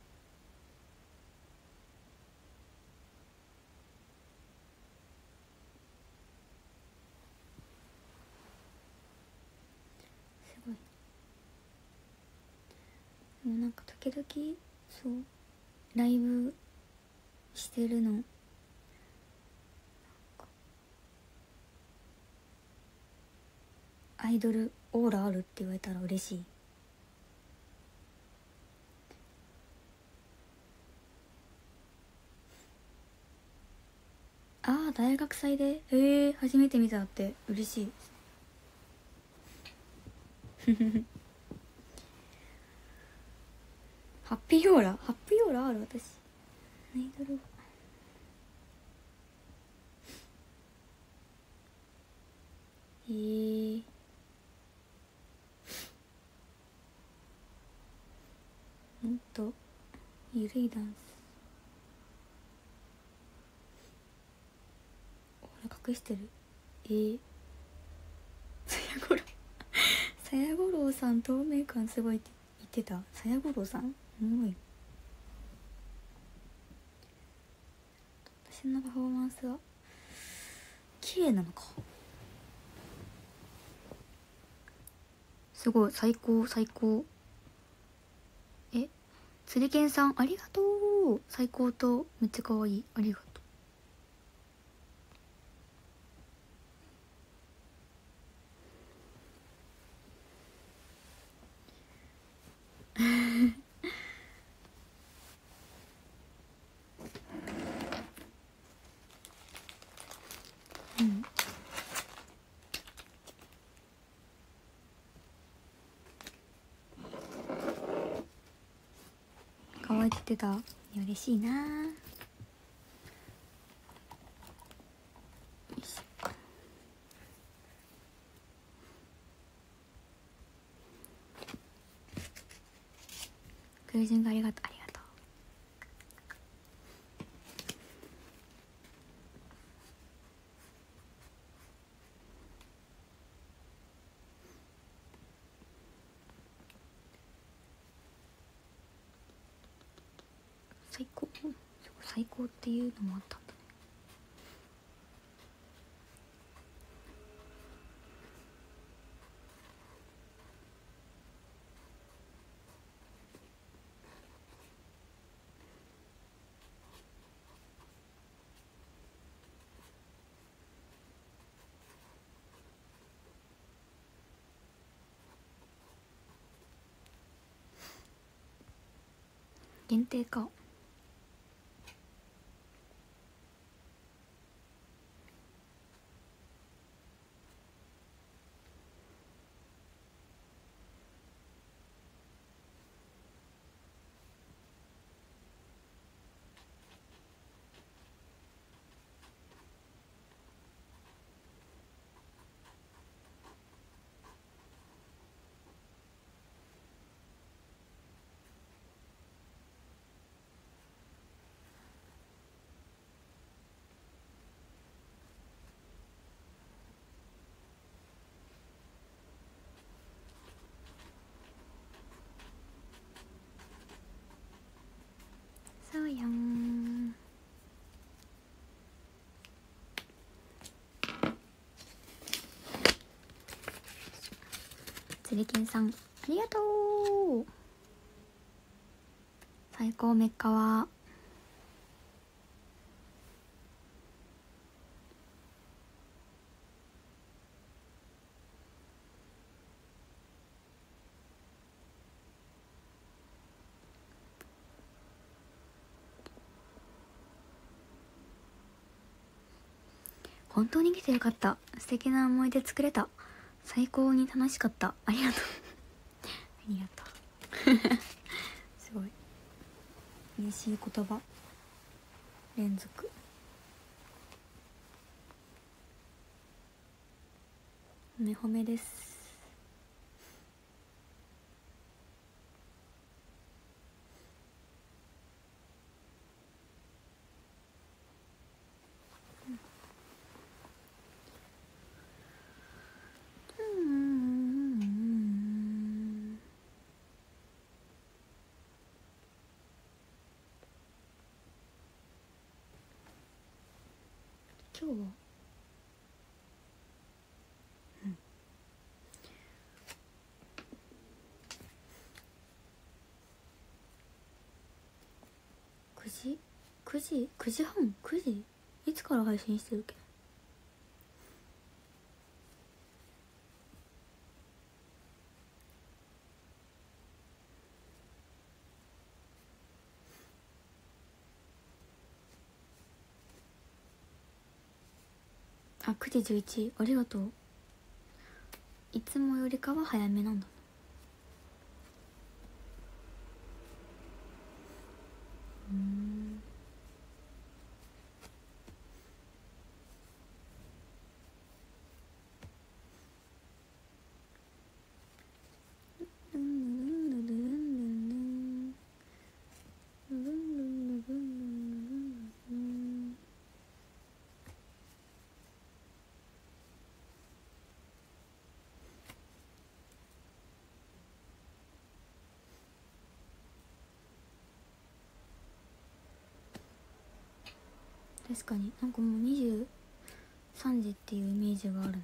すごい。でもなんか時々そうライブしてるのアイドルオーラあるって言われたら嬉しい。ああ、大学祭で初めて見たって嬉しいですね。ハッピーオーラある私。アイドルもっとゆるいダンス。俺隠してる。さやごろさやごろうさん透明感すごいって言ってた。さやごろうさんおもろい。私のパフォーマンスは綺麗なのか。すごい、最高最高。つりけんさんありがとう。最高とめっちゃ可愛い、ありがとう。うん可愛いって言ってた。嬉しいな。よいしょ。クレジンがありがとう、ありがとう。最高。最高っていうのもあったんだね。限定か。そうやん。つりけんさんありがとう。最高メッカは本当に来てよかった。素敵な思い出作れた。最高に楽しかった。ありがとうありがとうすごい嬉しい言葉連続。褒め褒めです。今日は9時半9時いつから配信してるっけ。あ、9時11。ありがとう。いつもよりかは早めなんだ。 確かになんかもう23時っていうイメージがあるね。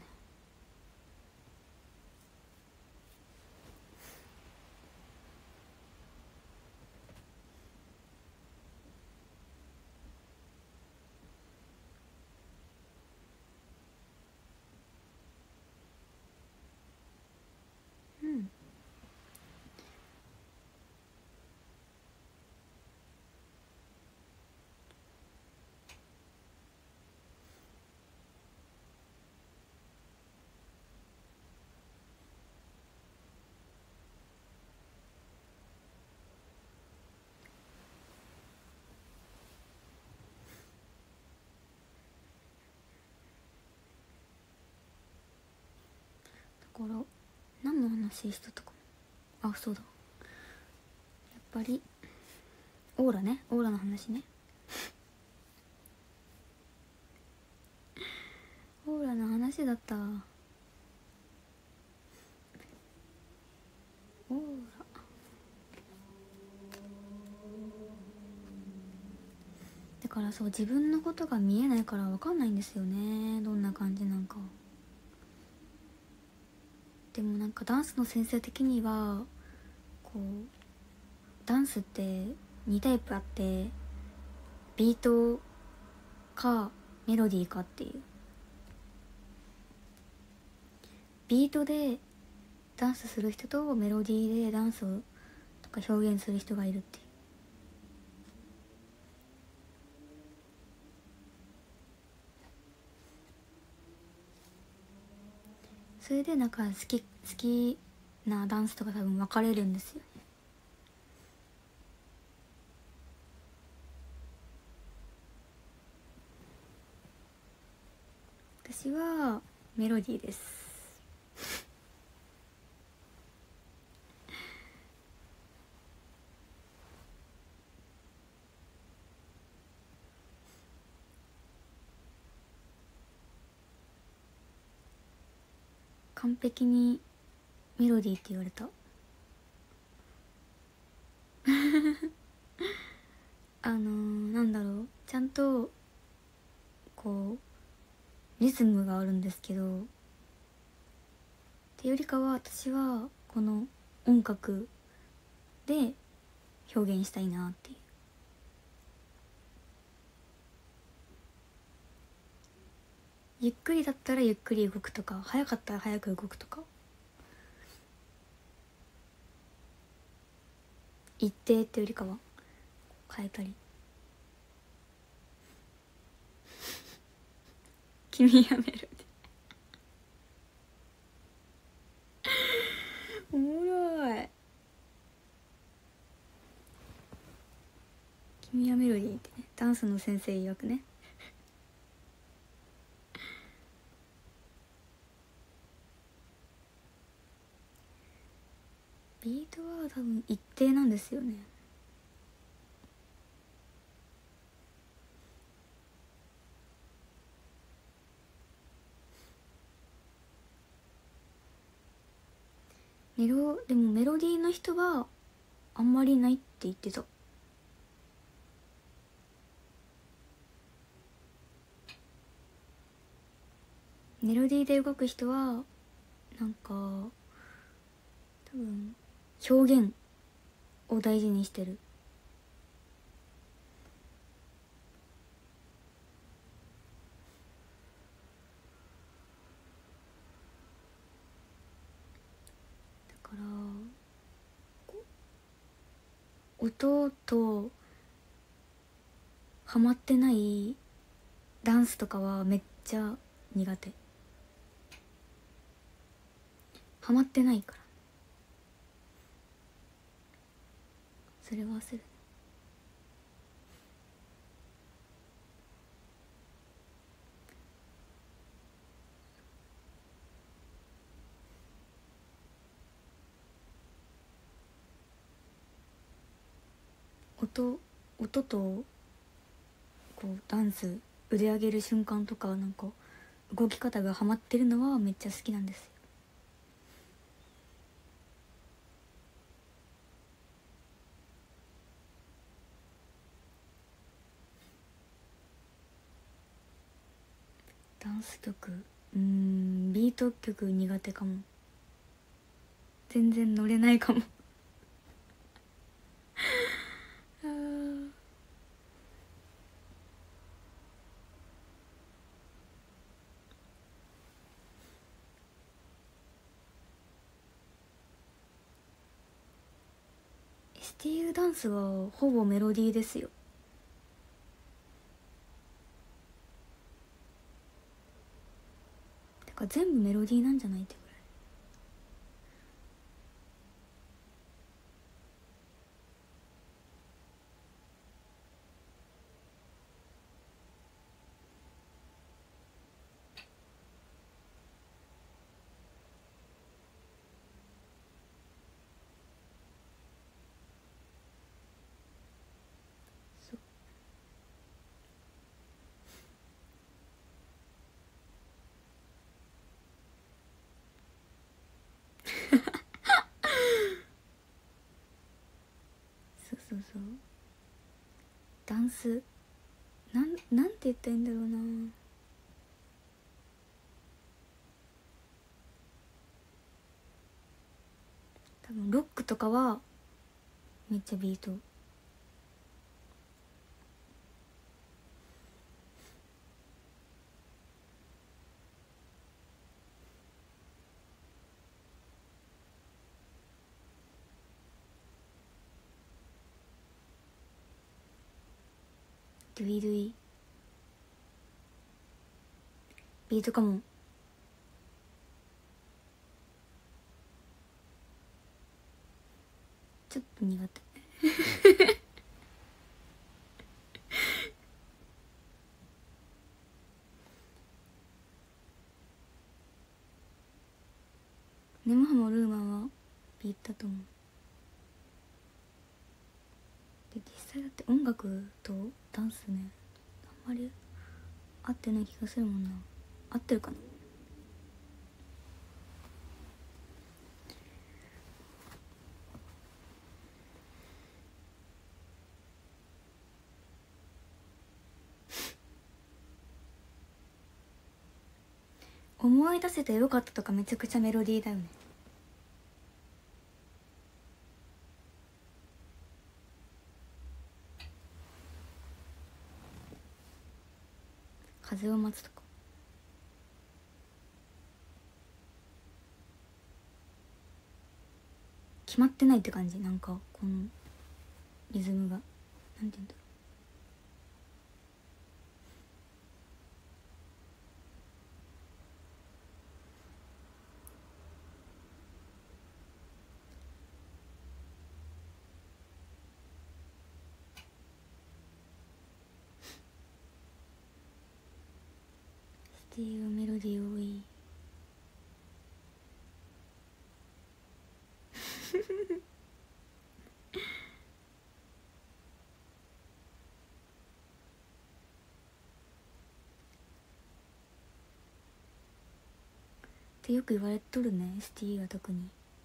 うん。だから何の話したとかも、あ、そうだ、やっぱりオーラね、オーラの話ね。オーラの話だった。オーラだからそう、自分のことが見えないから分かんないんですよね、どんな感じなんか。でもなんかダンスの先生的にはこうダンスって2タイプあって、ビートかメロディーかっていう。ビートでダンスする人とメロディーでダンスをとか表現する人がいるっていう。それでなんか好きなダンスとか多分分かれるんですよね。私はメロディーです。完璧にメロディーって言われた。なんだろう、ちゃんとこうリズムがあるんですけど、っていうよりかは私はこの音楽で表現したいなっていう。ゆっくりだったらゆっくり動くとか、速かったら速く動くとか、一定っていうよりかは変えたり。君やめるっておもろい。君はメロディーってね、ダンスの先生曰くね。ビートは多分一定なんですよね。でもメロディーの人はあんまりないって言ってた。メロディーで動く人はなんか多分表現を大事にしてる。だから音とハマってないダンスとかはめっちゃ苦手。ハマってないからそれはする。音とこうダンス腕上げる瞬間とかなんか動き方がハマってるのはめっちゃ好きなんですよ。 ダンス曲、ビート曲苦手かも。全然乗れないかもあー、 STU ダンスはほぼメロディーですよ。てか全部メロディーなんじゃないってぐらい。そうそうそうそう、ダンスなんて言ったらいいんだろうな。多分ロックとかはめっちゃビート。ドゥイドゥイビートかも。ちょっと苦手ネムハモルーマンはビートだと思う。で実際だって音楽とダンスね、あんまり合ってない気がするもんな。合ってるかな。思い出せてよかったとかめちゃくちゃメロディーだよね。風を待つとか。決まってないって感じ。なんかこのリズムがなんて言うんだろう。っていうメロディー多いってよく言われとるね。 ST は特に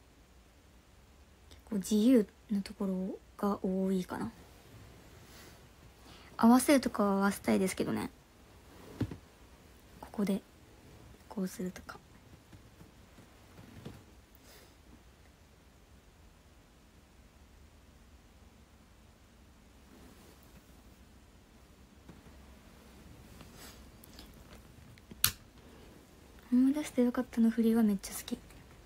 結構自由なところが多いかな。合わせるとかは合わせたいですけどね。ここでこうするとか。思い出してよかったの振りはめっちゃ好き。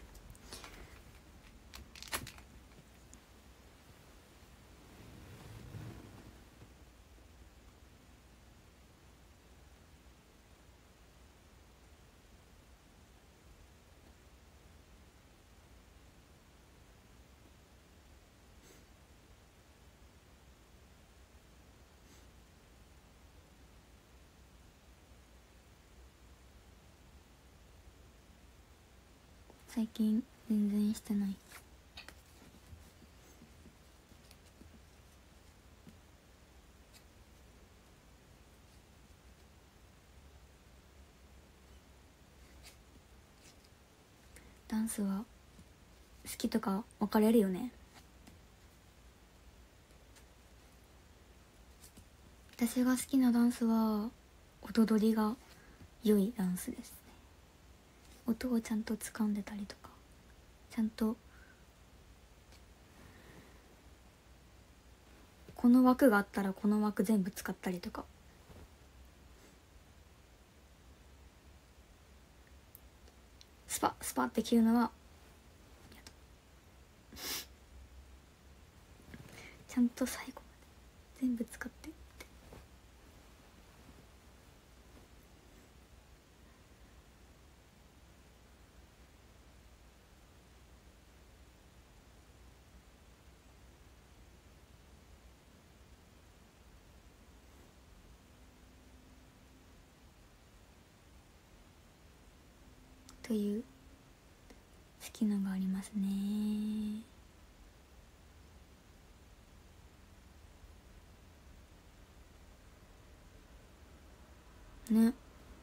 最近全然してない。ダンスは好きとか分かれるよね。私が好きなダンスは踊りが良いダンスですね。音をちゃんと掴んでたりとか、ちゃんとこの枠があったらこの枠全部使ったりとか、スパスパって切るのはちゃんと最後まで全部使ってって。という好きのがありますね。ね、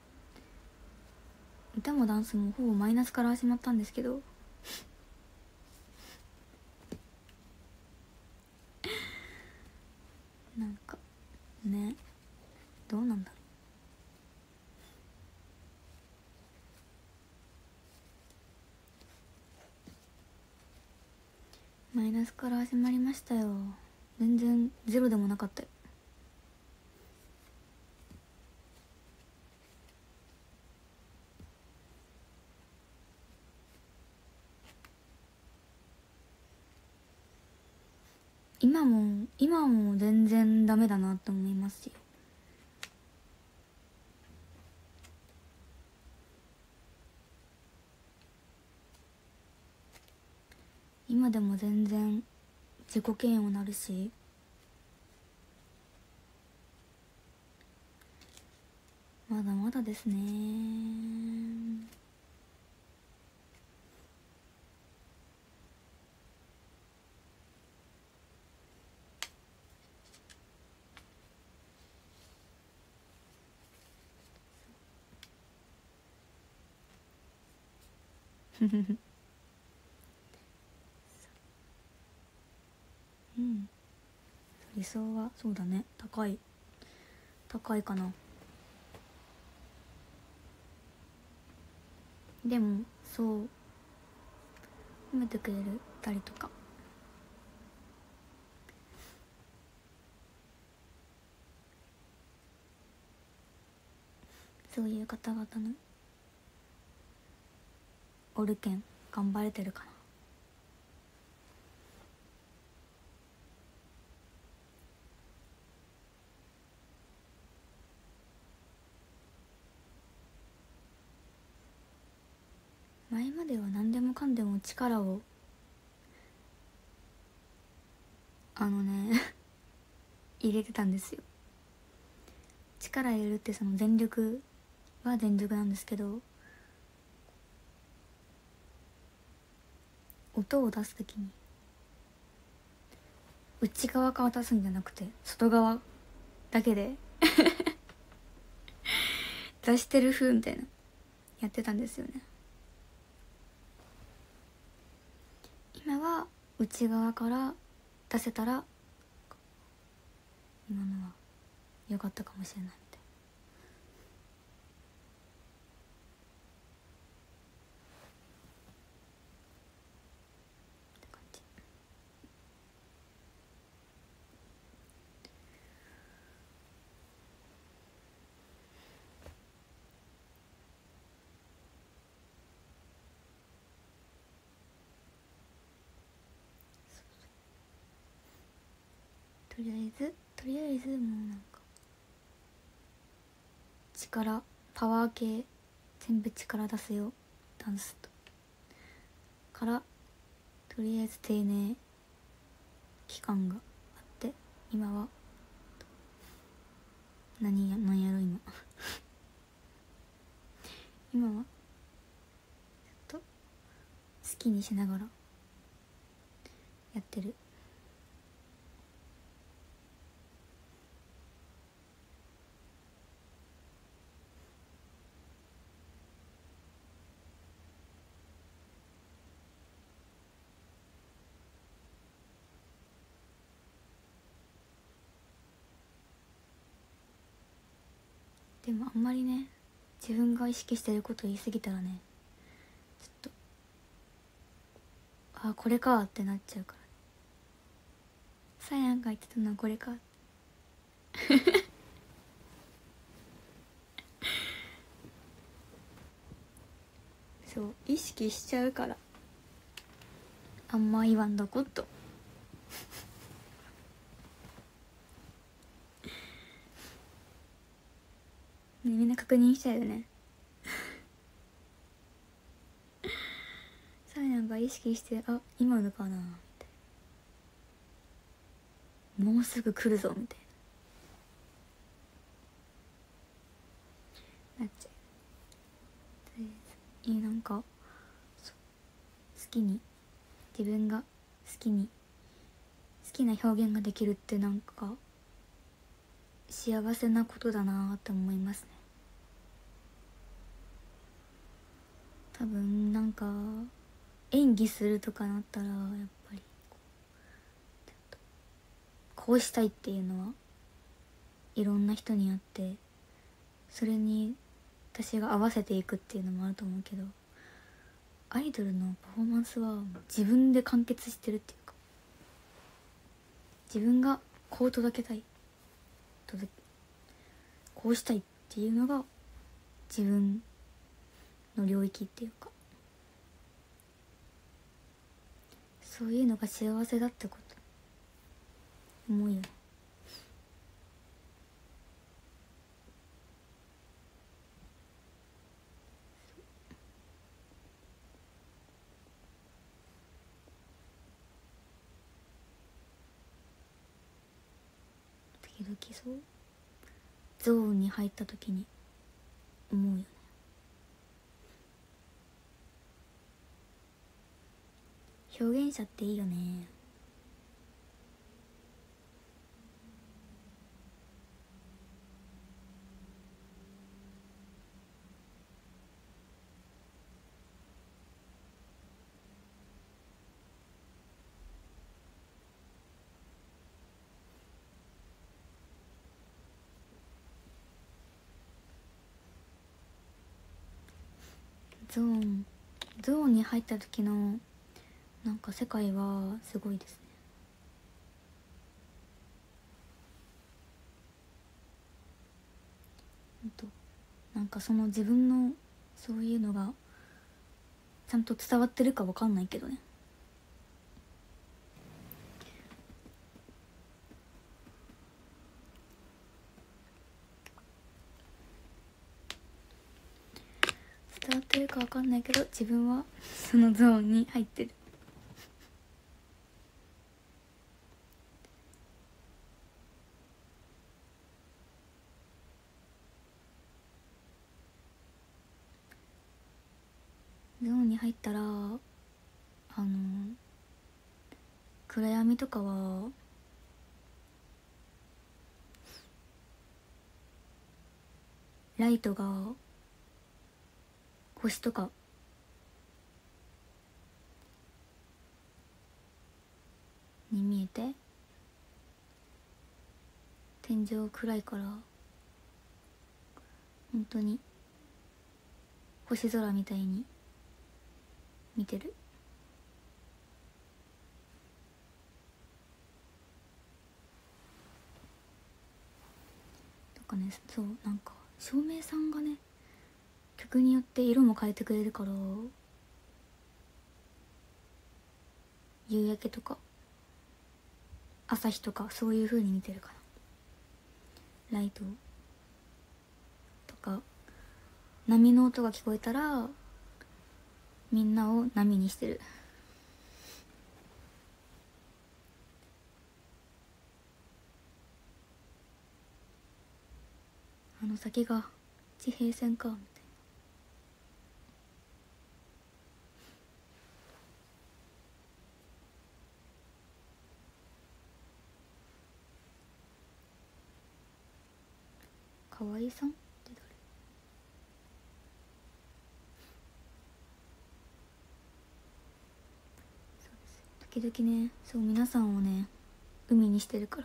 歌もダンスもほぼマイナスから始まったんですけどなんかね、どうなんだろう。マイナスから始まりましたよ。全然ゼロでもなかったよ。今も全然ダメだなと思いますし、今でも全然自己嫌悪なるし、まだまだですね。うん、理想はそうだね、高いかな。でもそう褒めてくれたりとか、そういう方々のおるけん頑張れてるかな。前までは何でもかんでも力を入れてたんですよ。力入れるってその全力は全力なんですけど、音を出すときに内側から出すんじゃなくて外側だけで出してる風みたいなやってたんですよね。今は内側から出せたら今のは良かったかもしれないみたいな感じ。とりあえずもうなんかパワー系全部力出すよダンスとからとりあえず丁寧期間があって、今は何やろ今はちょっと好きにしながらやってる。でもあんまりね自分が意識してること言い過ぎたらね、ちょっとこれかってなっちゃうから。さやんが言ってたのはこれかそう意識しちゃうから、あんま言わんどこっとね、みんな確認したよねさやんが意識して、今のかなみたいな、もうすぐ来るぞみたいななっちゃう。なんか好きに、自分が好きな表現ができるってなんか幸せなことだなって思いますね。多分なんか演技するとかなったらやっぱりこうしたいっていうのはいろんな人にあって、それに私が合わせていくっていうのもあると思うけど、アイドルのパフォーマンスは自分で完結してるっていうか、自分がこう届けたい、こうしたいっていうのが自分の領域っていうか、そういうのが幸せだってこと思うよね。時々そうゾーンに入った時に思うよね。表現者っていいよね。ゾーンに入った時のなんか世界はすごいですね。なんかその自分のそういうのがちゃんと伝わってるかわかんないけどね。伝わってるかわかんないけど、自分はそのゾーンに入ってる。ゾーンに入ったら暗闇とかはライトが星とかに見えて、天井暗いから本当に星空みたいに見てる。とかね、そうなんか照明さんがね、曲によって色も変えてくれるから、夕焼けとか朝日とかそういう風に見てるかな。ライトとか波の音が聞こえたらみんなを波にしてる。あの先が地平線かみたいな。河合さんって誰？そうです。時々ね、そう皆さんをね海にしてるから。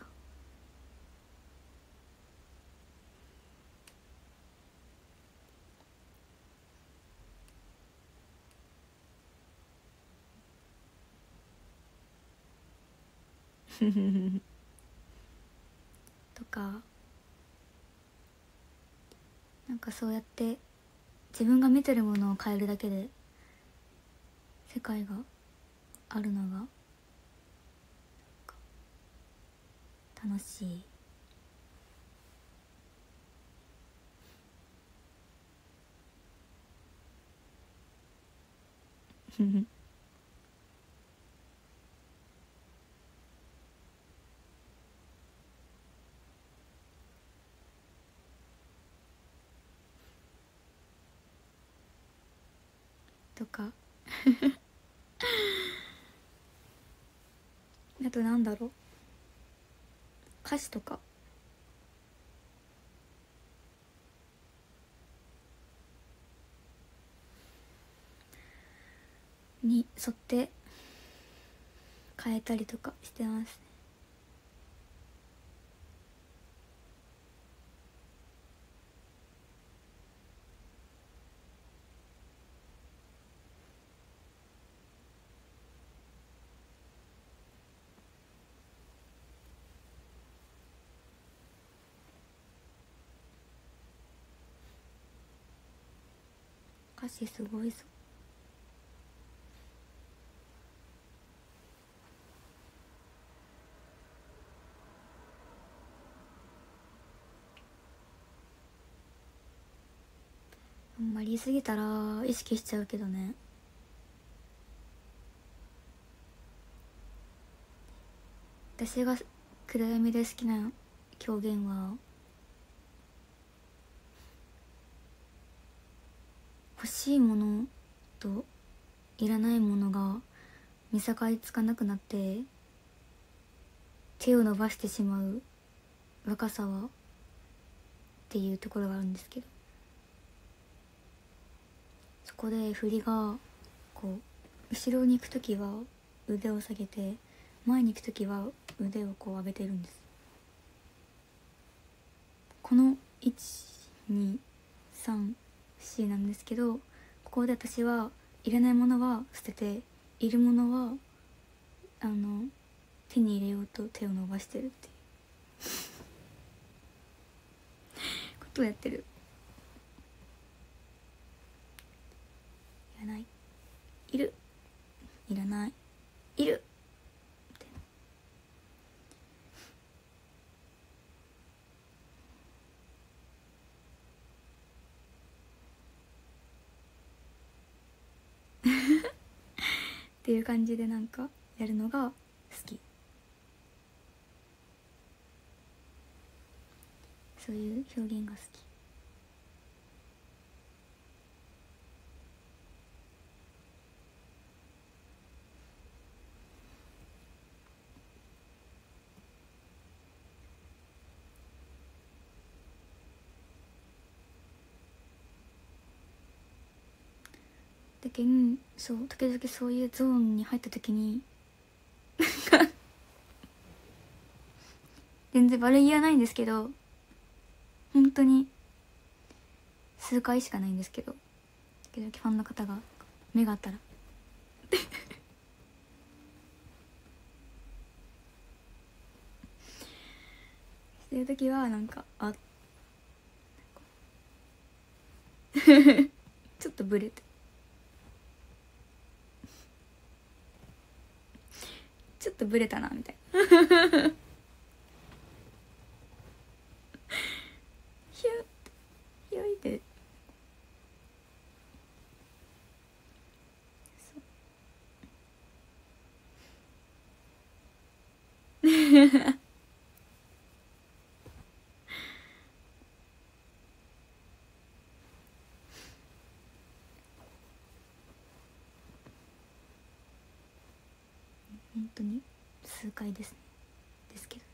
とか、なんかそうやって自分が見てるものを変えるだけで世界があるのが楽しい。とかあとなんだろう、歌詞とかに沿って変えたりとかしてますね。歌詞すごいぞ。あんまり言い過ぎたら意識しちゃうけどね。私が暗闇で好きな狂言は、欲しいものといらないものが見境つかなくなって手を伸ばしてしまう若さはっていうところがあるんですけど、そこで振りがこう後ろに行く時は腕を下げて、前に行く時は腕をこう上げてるんです。この123なんですけど、ここで私はいらないものは捨てて、いるものは手に入れようと手を伸ばしてるっていうことをやってる。いらない、いる、いらない、いるっていう感じでなんかやるのが好き。そういう表現が好き。だけん、そう時々そういうゾーンに入った時に全然悪気はないんですけど、本当に数回しかないんですけど、時々ファンの方が目があったらしてる時はなんかちょっとブレて、ちょっとブレたなみたいなヒュッヒュイって本当に数回ですね。ですけど、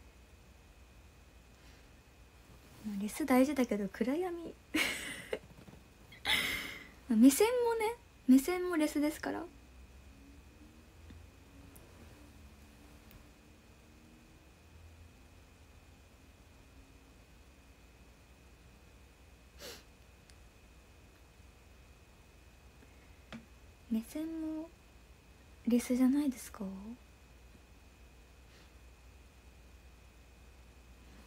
まあ、レス大事だけど暗闇目線もね、目線もレスですから。目線もレスじゃないですか。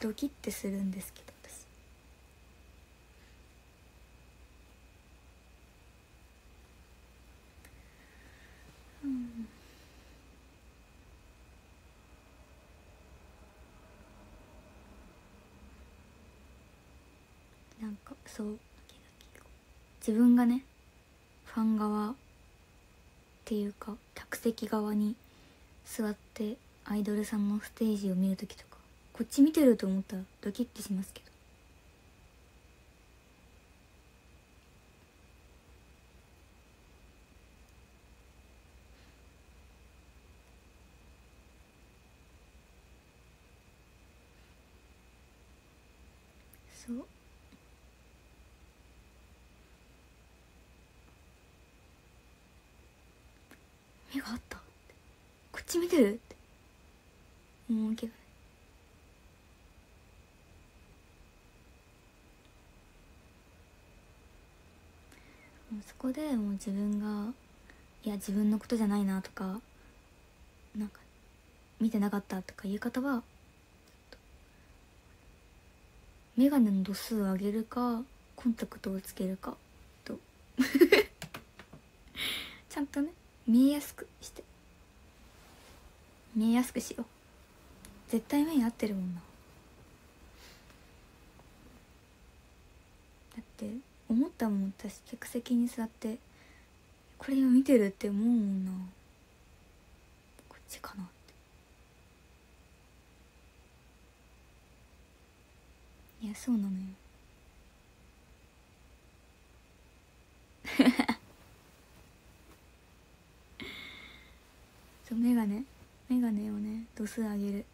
ドキッてするんですけど私。なんかそう自分がねファン側っていうか客席側に座ってアイドルさんのステージを見るときとかこっち見てると思ったらドキッてしますけど、そう目があったこっち見てるって思うけど、もうそこでもう自分がいや自分のことじゃないなとかなんか見てなかったとかいう方はメガネの度数を上げるかコンタクトをつけるかとちゃんとね見えやすくしよう。絶対目に合ってるもんな。だって思ったもん私客席に座ってこれを見てるって思うもんな。こっちかなって。いやそうなのよそうメガネをね度数上げる。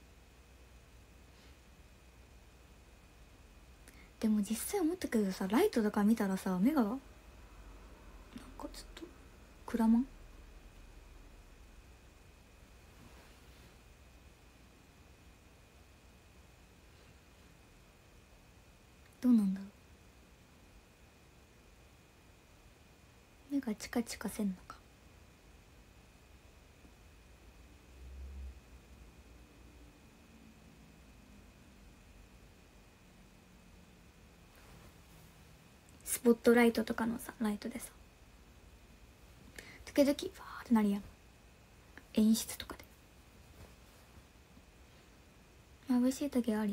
でも実際思ったけどさライトとか見たらさ目がなんかちょっとくらまん。どうなんだろう。目がチカチカせんのか。スポットライトとかのさライトでさ時々ファーってなるやん演出とかで眩しい時あるよね。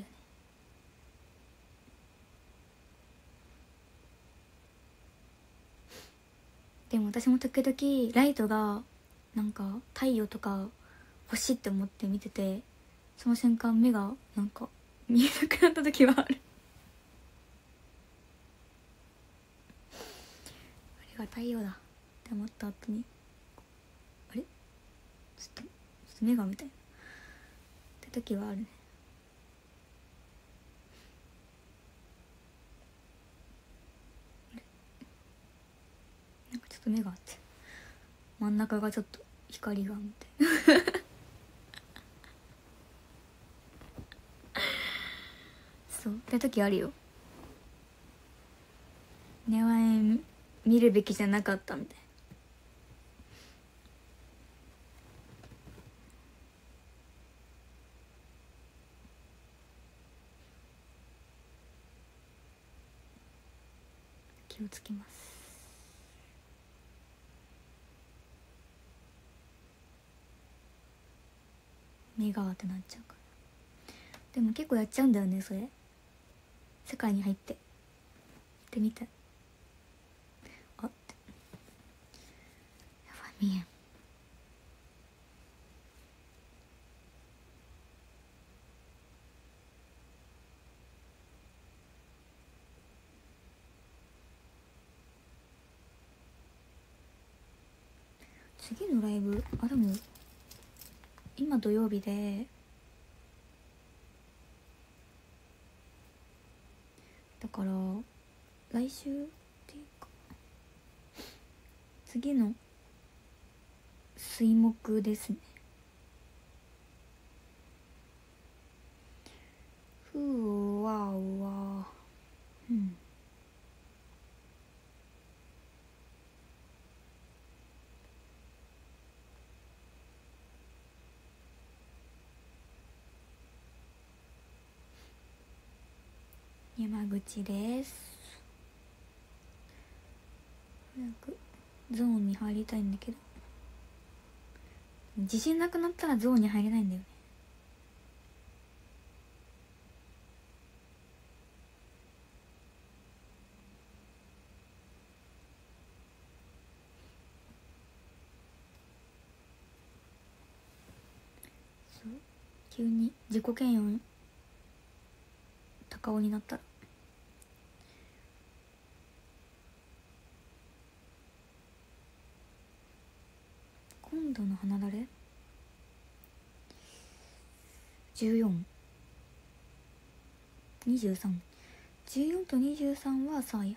でも私も時々ライトがなんか太陽とか星って思って見ててその瞬間目がなんか見えなくなった時はあるあれが太陽だって思った後にあれちょっと目がみたいなって時はあるね。なんかちょっと目があって真ん中がちょっと光がみたいなそうって時あるよ。ネワエン見るべきじゃなかったみたいな。気をつけます。目がってなっちゃうから。でも結構やっちゃうんだよねそれ。世界に入ってみてあってやばい見えん。次のライブでも今土曜日でだから来週っていうか次の水木ですね。ふうわうわ山口です。早くゾーンに入りたいんだけど、自信なくなったらゾーンに入れないんだよね。そう、急に自己嫌悪高尾になったら今度の花だれ142314と23はサーヤ。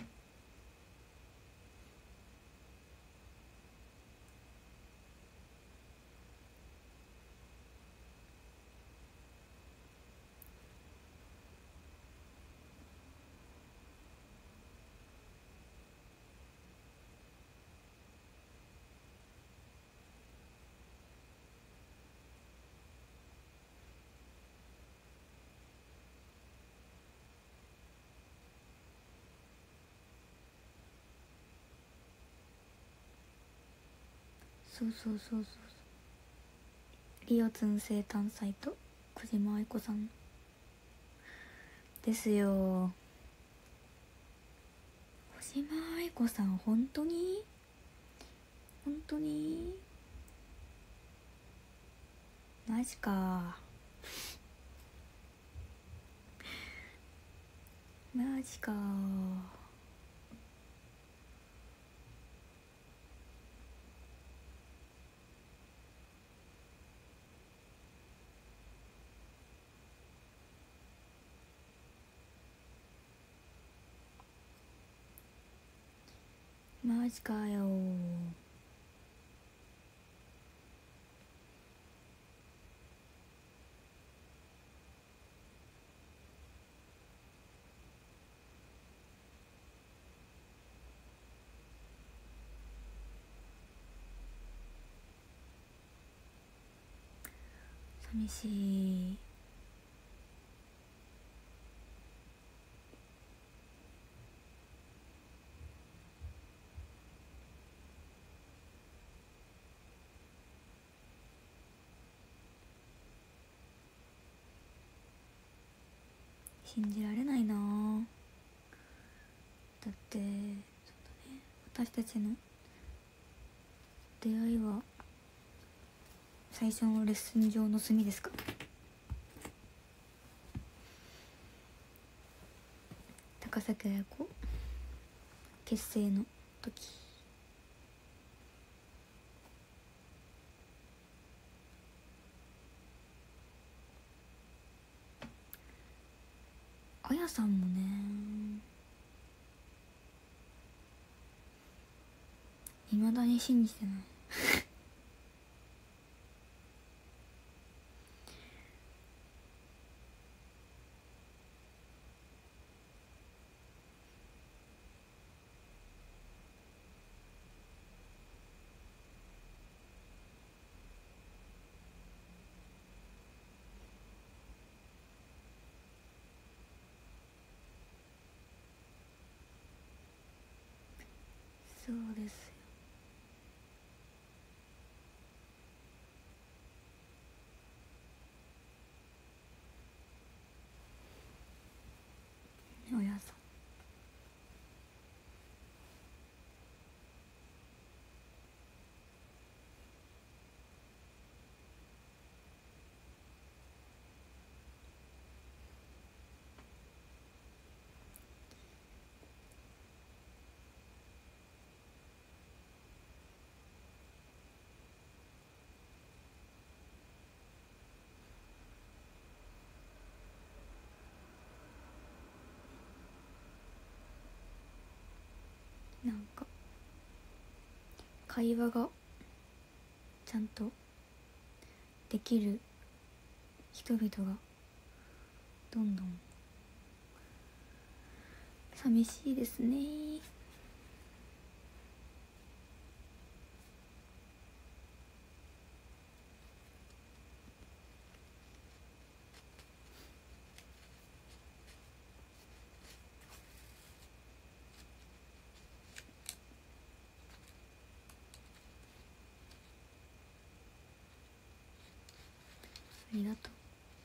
そうリオツン生誕祭と小島愛子さんですよ。小島愛子さん本当にマジかマジかマジかよ。寂しい。信じられないな。だってそうだね、私たちの出会いは最初のレッスン上の隅ですか。高崎彩子結成の時。あやさんもね、未だに信じてない。そうですよ、おやさん。なんか会話がちゃんとできる人々がどんどん寂しいですね。 りがとう。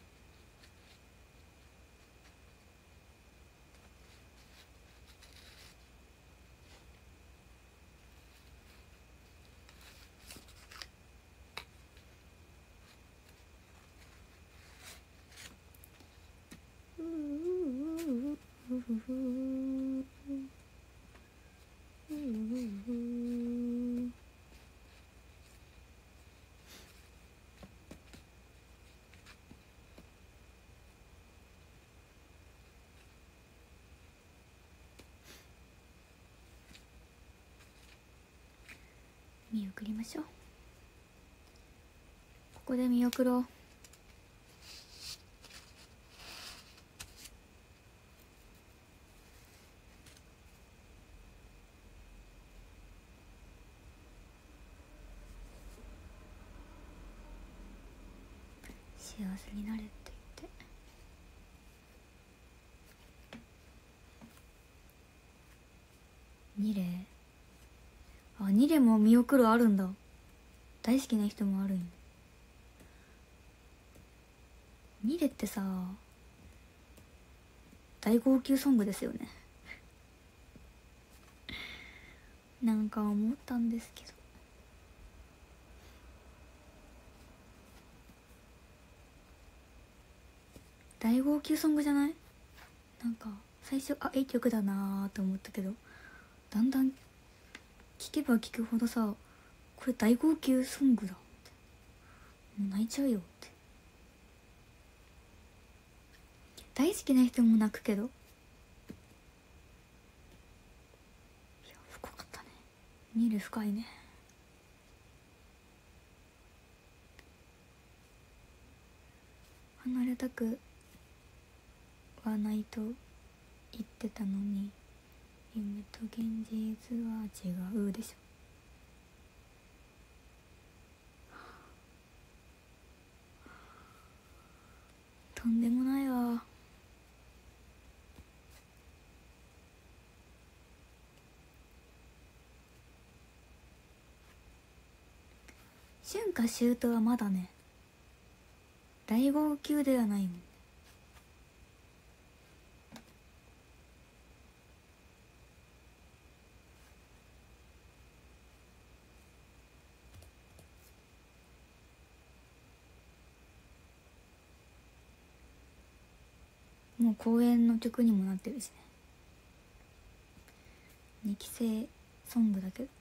見送りましょう。ここで見送ろう。幸せになれって言って。ニレ、あ、ニレも見送るあるんだ。大好きな人もあるんや。ニレってさ、大号泣ソングですよね。なんか思ったんですけど、大号泣ソングじゃない？なんか最初いい曲だなーと思ったけど、だんだん聴けば聴くほどさ、これ大号泣ソングだって、もう泣いちゃうよって。大好きな人も泣くけど、いや深かったね。ニレ深いね。離れたくはないと言ってたのに、夢と現実は違うでしょ。とんでもないわ。春夏秋冬はまだね、大号泣ではないもん。もう公演の曲にもなってるしね。2期生ソングだけど。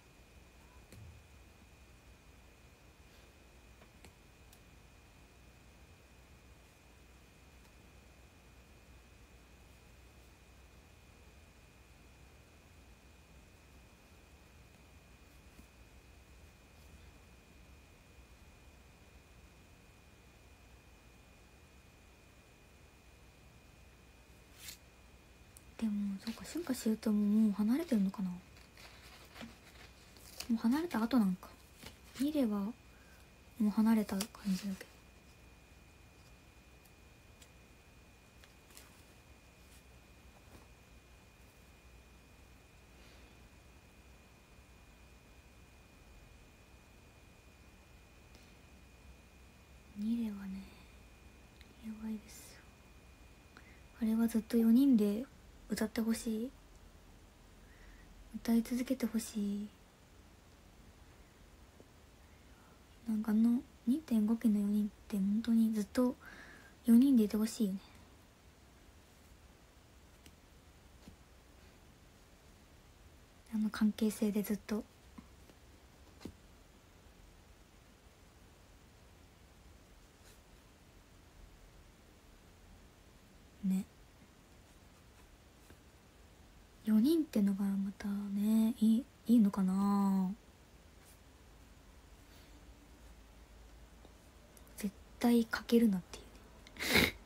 でもそうか、春夏秋冬ももう離れてるのかな。もう離れた後なんか。見ればもう離れた感じだけど。ニレはね、やばいですよ。あれはずっと4人で歌ってほしい。歌い続けてほしい。なんか2.5 期の4人って本当にずっと4人でいてほしいよね。あの関係性でずっと。ね、4人ってのがまたね、いいのかな。絶対かけるなっていうね。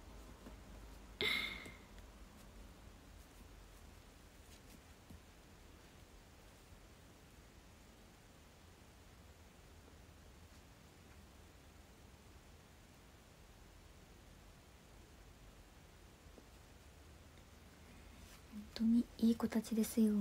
本当にいい子たちですよ。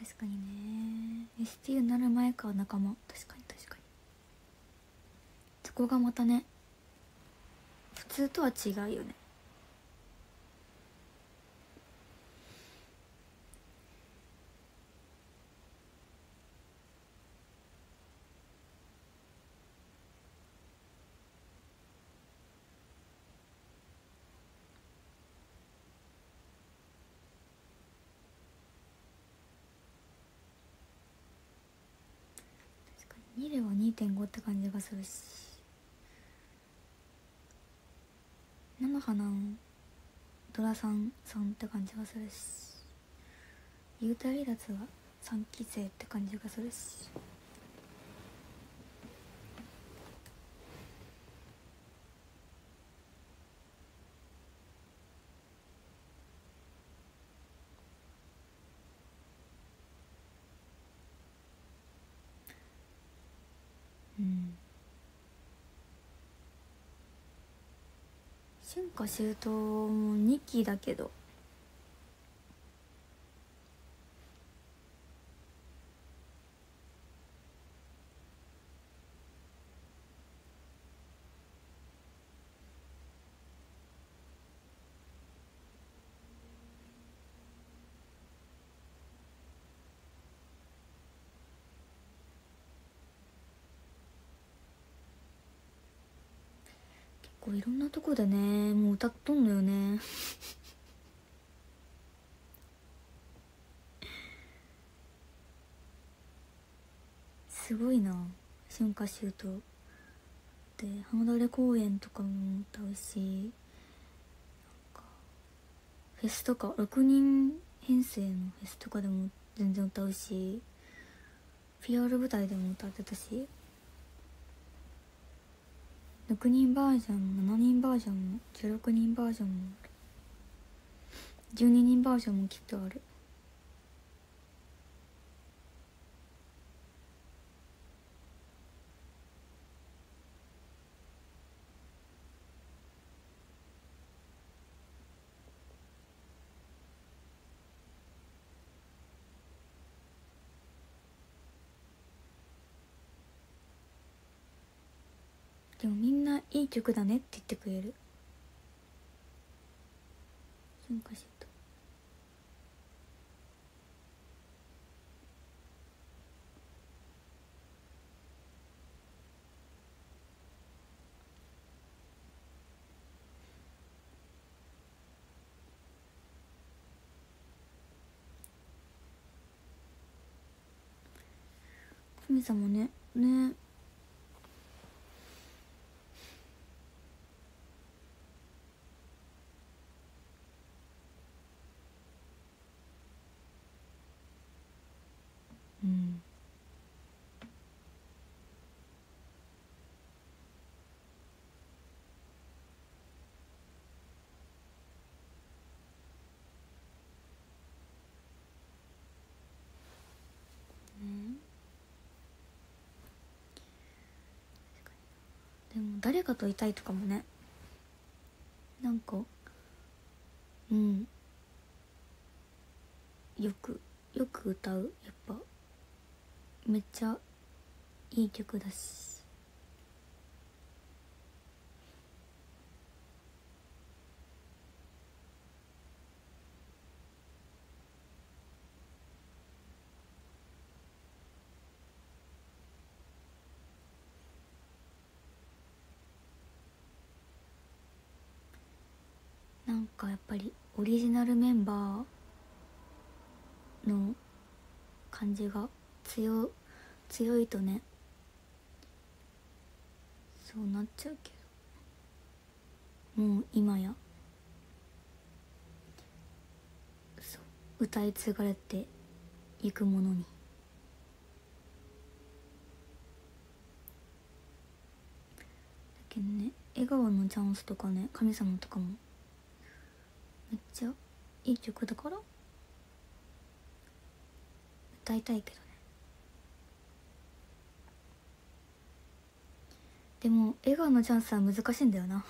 確かにね。 STU になる前か仲間。確かに確かに。そこがまたね、普通とは違うよね。確かに2では 2.5 って感じがするし、菜の花のドラさんって感じがするし、幽体離脱は3期生って感じがするし。うん。春夏秋冬も2期だけど、結構いろんなとこでねもう歌っとんのよね。すごいな。春夏秋冬で浜田レ公園とかも歌うし、なんかフェスとか6人編成のフェスとかでも全然歌うし、PR 舞台でも歌ってたし、6人バージョンも7人バージョンも16人バージョンも12人バージョンもきっとある。でもみんないい曲だねって言ってくれる。春夏秋冬。神様ね。うん。ね、でも誰かといたいとかもね、なんかうんよく歌う。やっぱめっちゃいい曲だし。なんかやっぱりオリジナルメンバーの感じが強いとね、そうなっちゃうけど、もう今やそう歌い継がれていくものに。だけどね、笑顔のチャンスとかね、神様とかもめっちゃいい曲だから歌いたいけどね。でも笑顔のチャンスは難しいんだよな。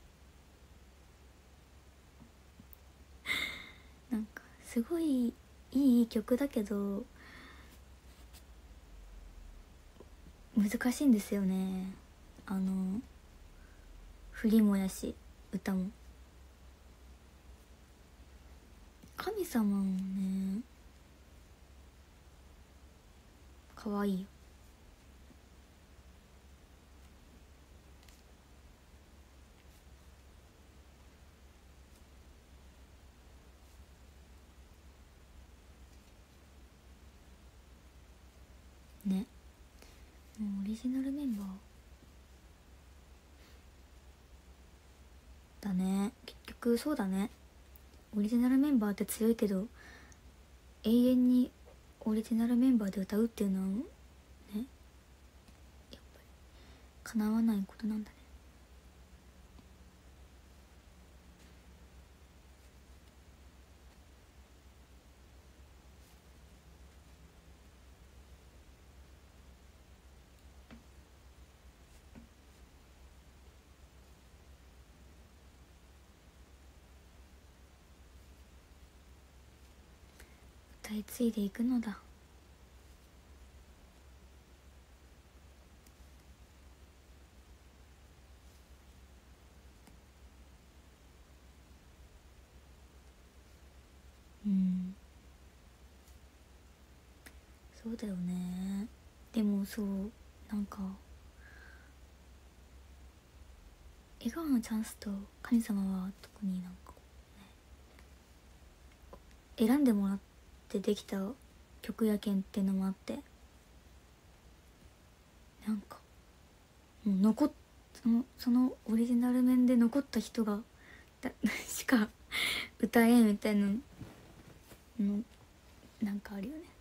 なんかすごいいい曲だけど難しいんですよね。振りもやし歌も。神様もねかわいいよ。ね、もうオリジナルメンバーだね。結局そうだね、オリジナルメンバーって強いけど永遠にオリジナルメンバーで歌うっていうのはね、やっぱり叶わないことなんだね。歌い継いでいくのだ。うん、そうだよね。でもそう、なんか笑顔のチャンスと神様は特になんか、ね、選んでもらってできた曲やけんっていうのもあって、なんかもうそのオリジナル面で残った人がしか歌えんみたいなのなんかあるよね。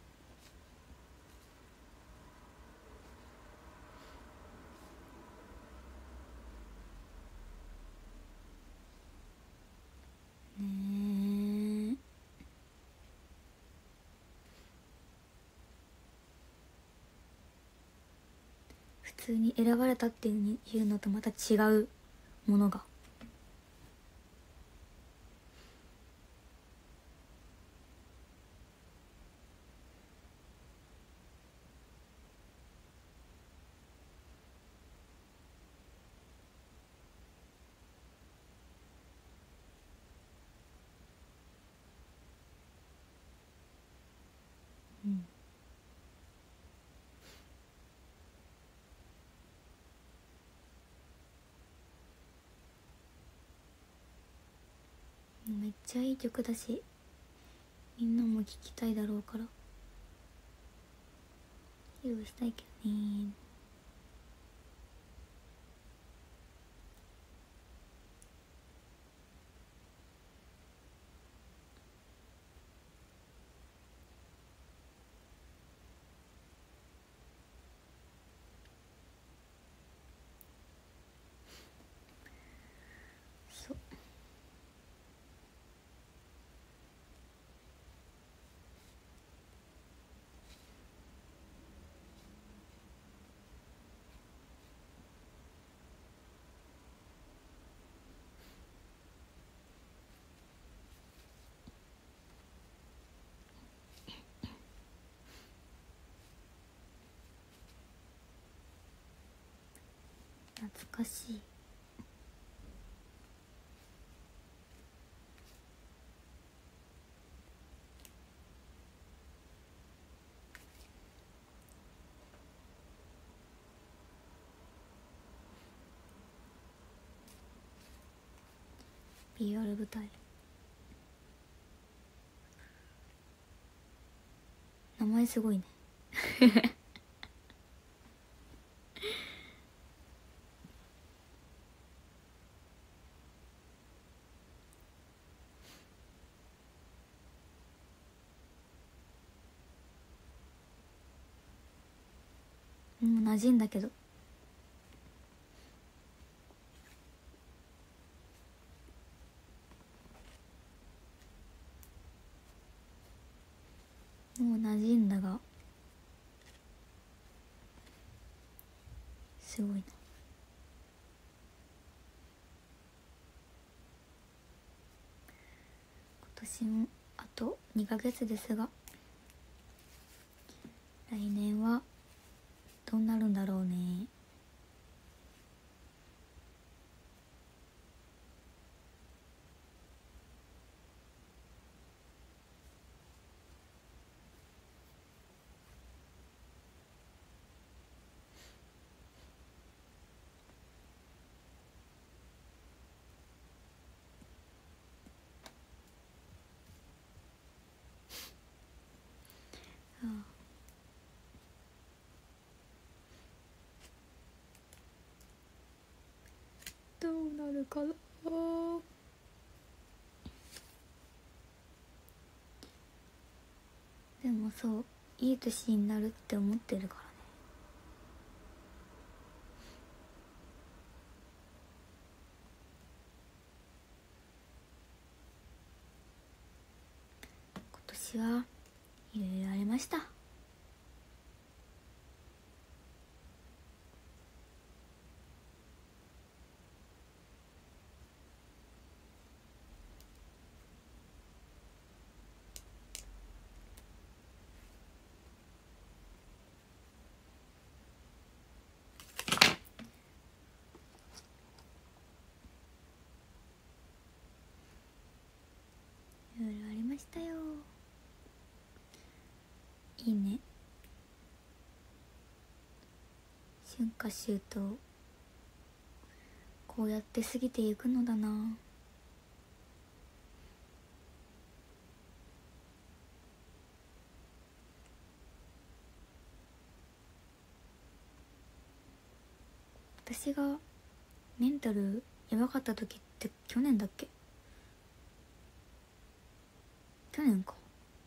ねえ、普通に選ばれたっていうのとまた違うものが。うん、めっちゃいい曲だしみんなも聴きたいだろうから披露したいけどね。そう、 懐かしい。PR 舞台、名前すごいね。もう馴染んだけど、もう馴染んだがすごいな。今年もあと2ヶ月ですが、来年はどうなるんだろうね。どうなるかな。でもそう、いい年になるって思ってるからね。今年はいろいろありました。いろいろありましたよ。いいね。春夏秋冬、こうやって過ぎていくのだな。私がメンタルやばかった時って去年だっけ。去年か。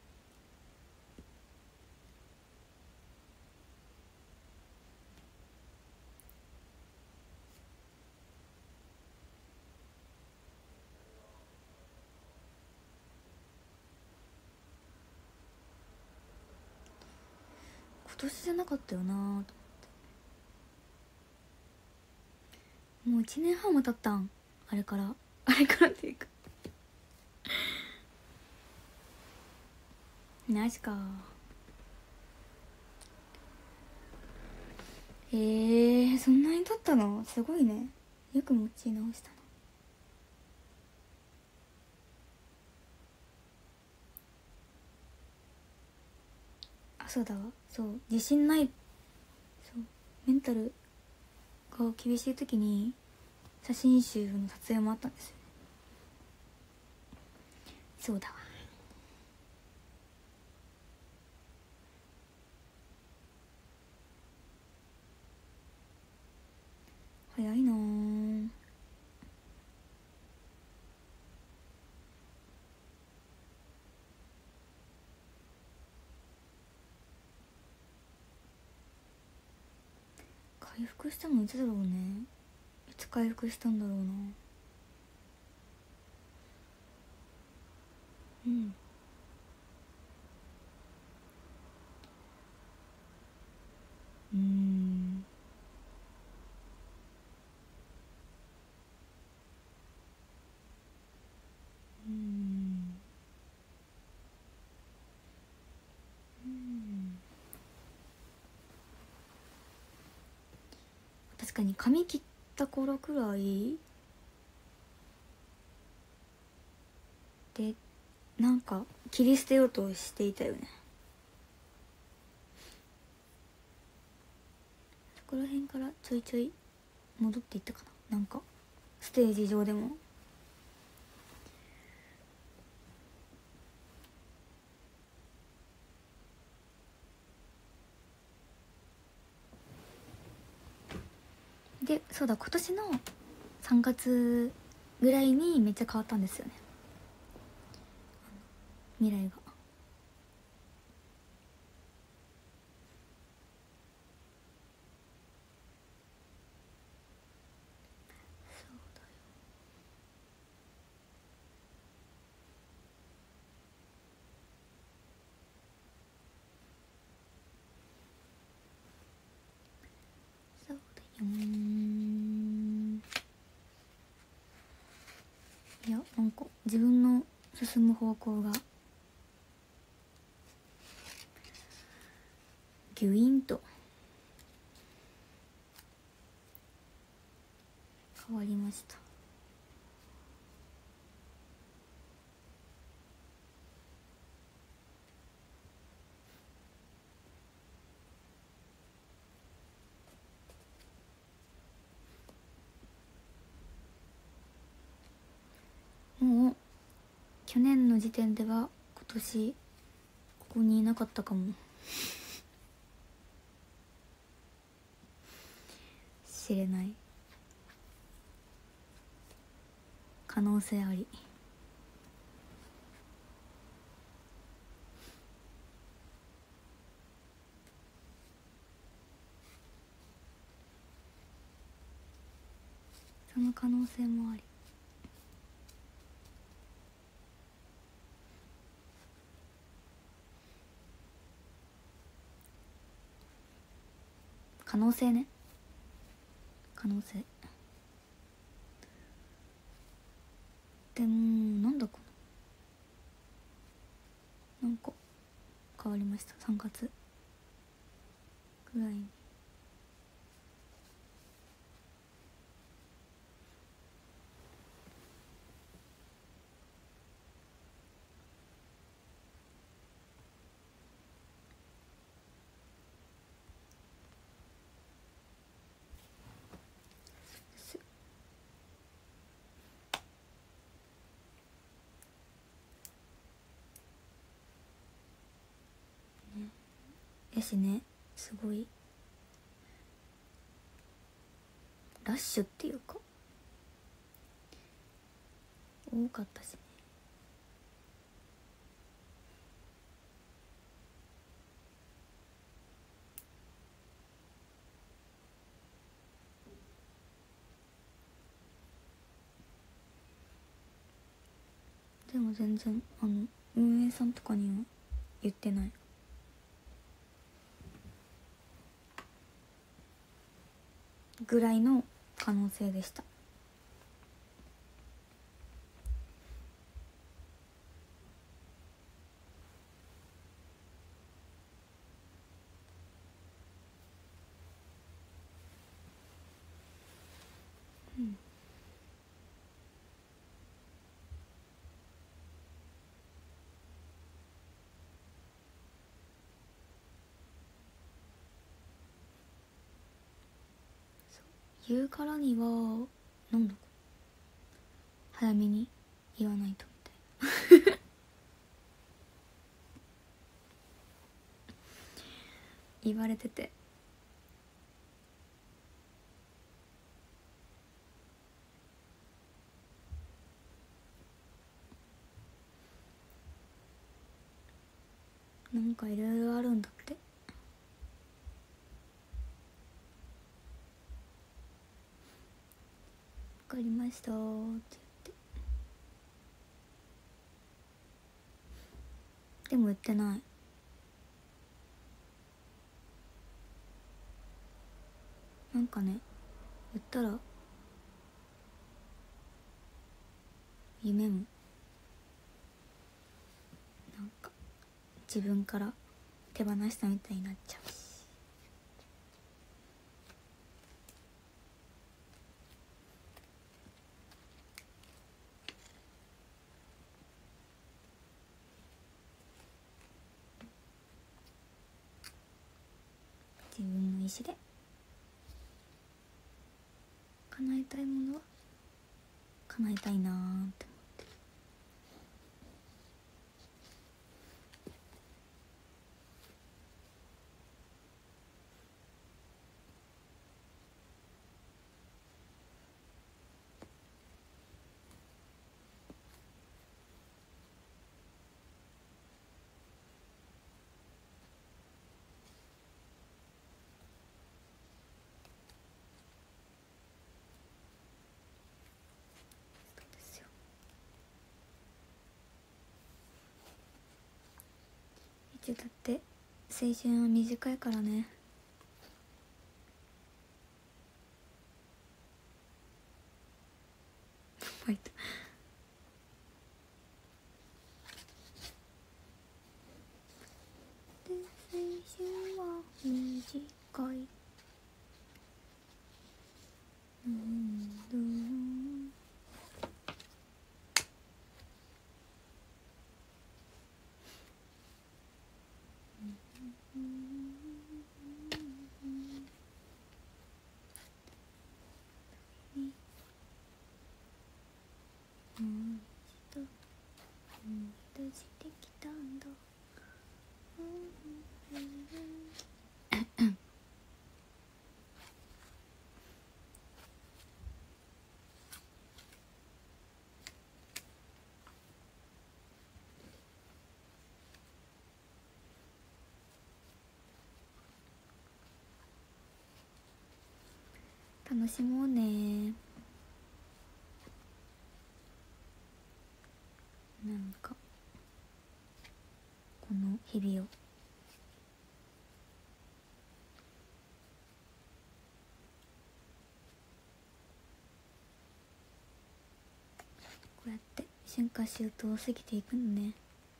今年じゃなかったよなと思って。もう1年半も経ったん、あれからっていうかマジか。そんなに経ったの、すごいね。よく持ち直したな。あ、そうだわ。そう、自信ない、そう、メンタルが厳しい時に写真集の撮影もあったんですよね。そうだわ。早いなぁ。回復したのいつだろうね。いつ回復したんだろうな。うん。うーん。うーん。うーん。確かに髪切った頃くらいで、なんか切り捨てようとしていたよね。そこら辺からちょいちょい戻っていったかな。なんかステージ上でも。で、そうだ、今年の3月ぐらいにめっちゃ変わったんですよね、未来が。そうだよ。そうだよ。いや、なんか自分の進む方向がギュインと変わりました。もう去年の時点では今年ここにいなかったかもしれない。可能性あり。その可能性もあり。可能性ね。可能性。でもなんだかな、なんか変わりました。3月ぐらいに。やしね、すごいラッシュっていうか多かったしね。でも全然運営さんとかには言ってないぐらいの可能性でした。うん。言うからにはなんだか早めに言わないとみたいな言われてて、なんかいろいろあるんだって。わかりましたって言って、でも言ってない。なんかね、言ったら夢もなんか自分から手放したみたいになっちゃうし。自分の意志で叶えたいものは叶えたいなーって思ってる。そうですよ。いつだって青春は短いからね。ファイト。で青春は短思い出してきたんだ。楽しもうね。なんかこの日々を。こうやって春夏秋冬を過ぎていくのね。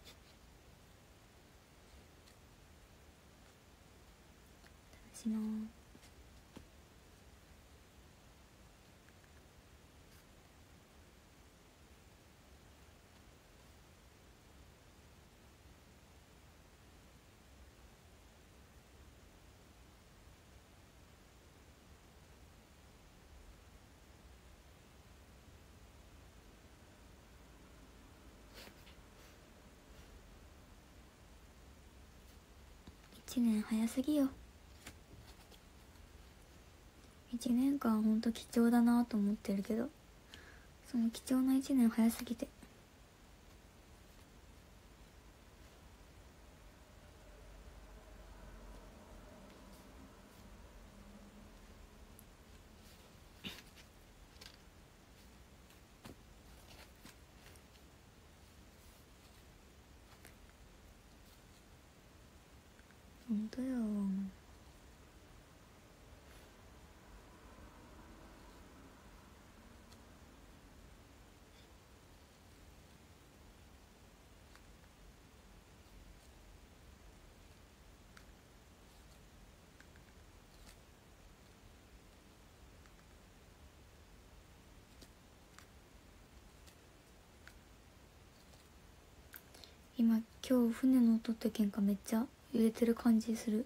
楽しもう。1年早すぎよ。1年間ほんと貴重だなと思ってるけど、その貴重な1年早すぎて。ほんとよ。今船の音ってけんかめっちゃ揺れてる感じする。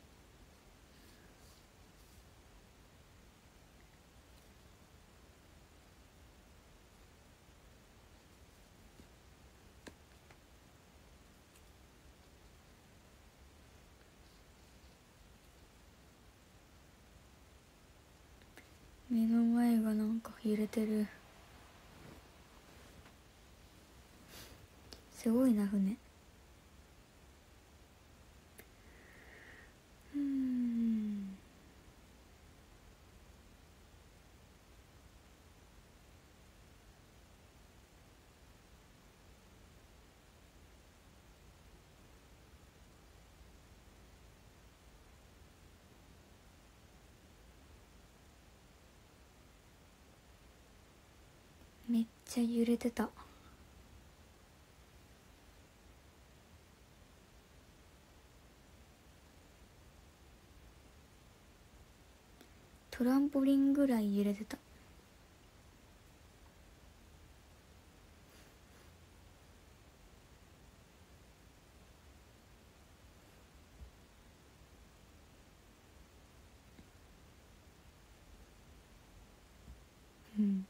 目の前がなんか揺れてる。すごいな船。めっちゃ揺れてた。トランポリンぐらい揺れてた。うん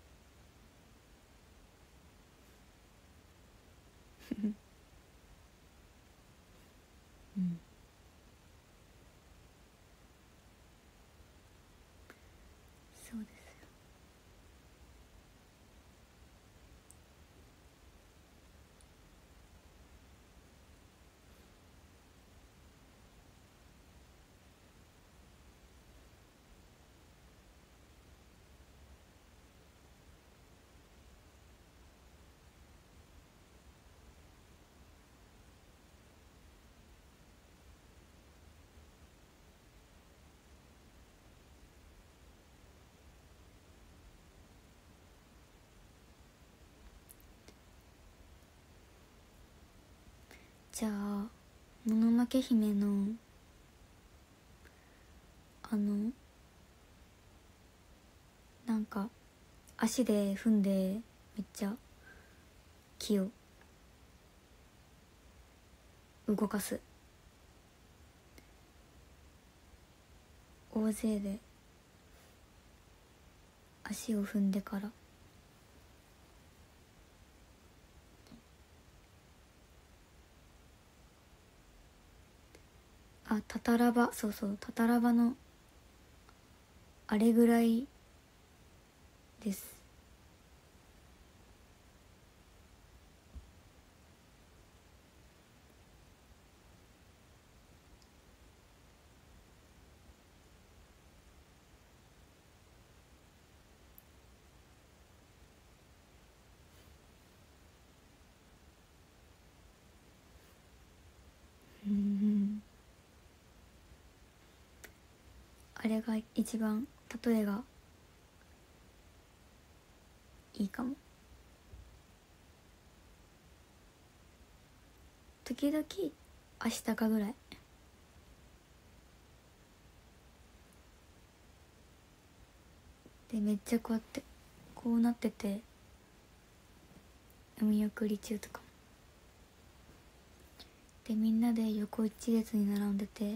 うん、そうですよ。じゃあもののけ姫のなんか足で踏んでめっちゃ木を動かす。大勢で足を踏んでからあ、タタラバ、そうそう、タタラバのあれぐらいです。あれが一番例えがいいかも。時々明日かぐらいで、めっちゃこうやってこうなってて、お見送り中とかもで、みんなで横一列に並んでて、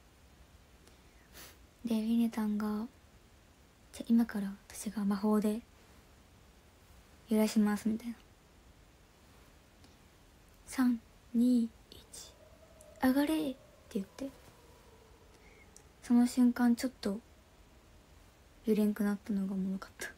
でリネタンが「じゃ今から私が魔法で揺らします」みたいな、321上がれって言って、その瞬間ちょっと揺れんくなったのがおもろかった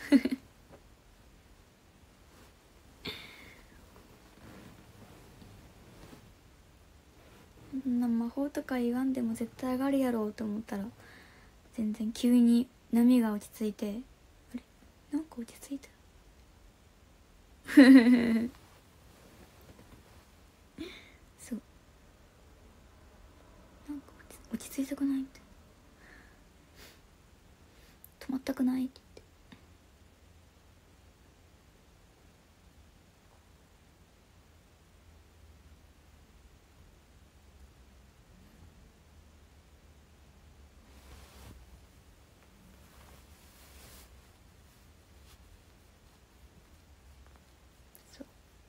そんな魔法とか言わんでも絶対上がるやろうと思ったら、全然急に波が落ち着いて、あれなんか落ち着いたそう、なんか落ち着いたくないって、止まったくないって言って。そう、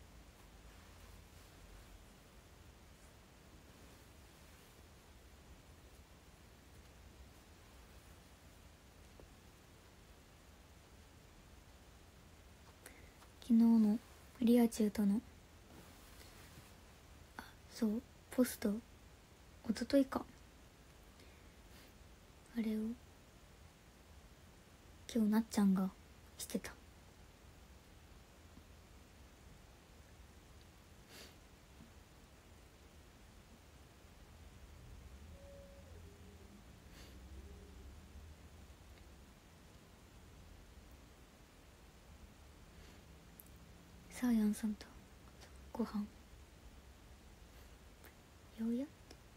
昨日のリア充との、あ、そうポスト、一昨日か、あれを今日なっちゃんがしてた。サーヤンさんとご飯ようや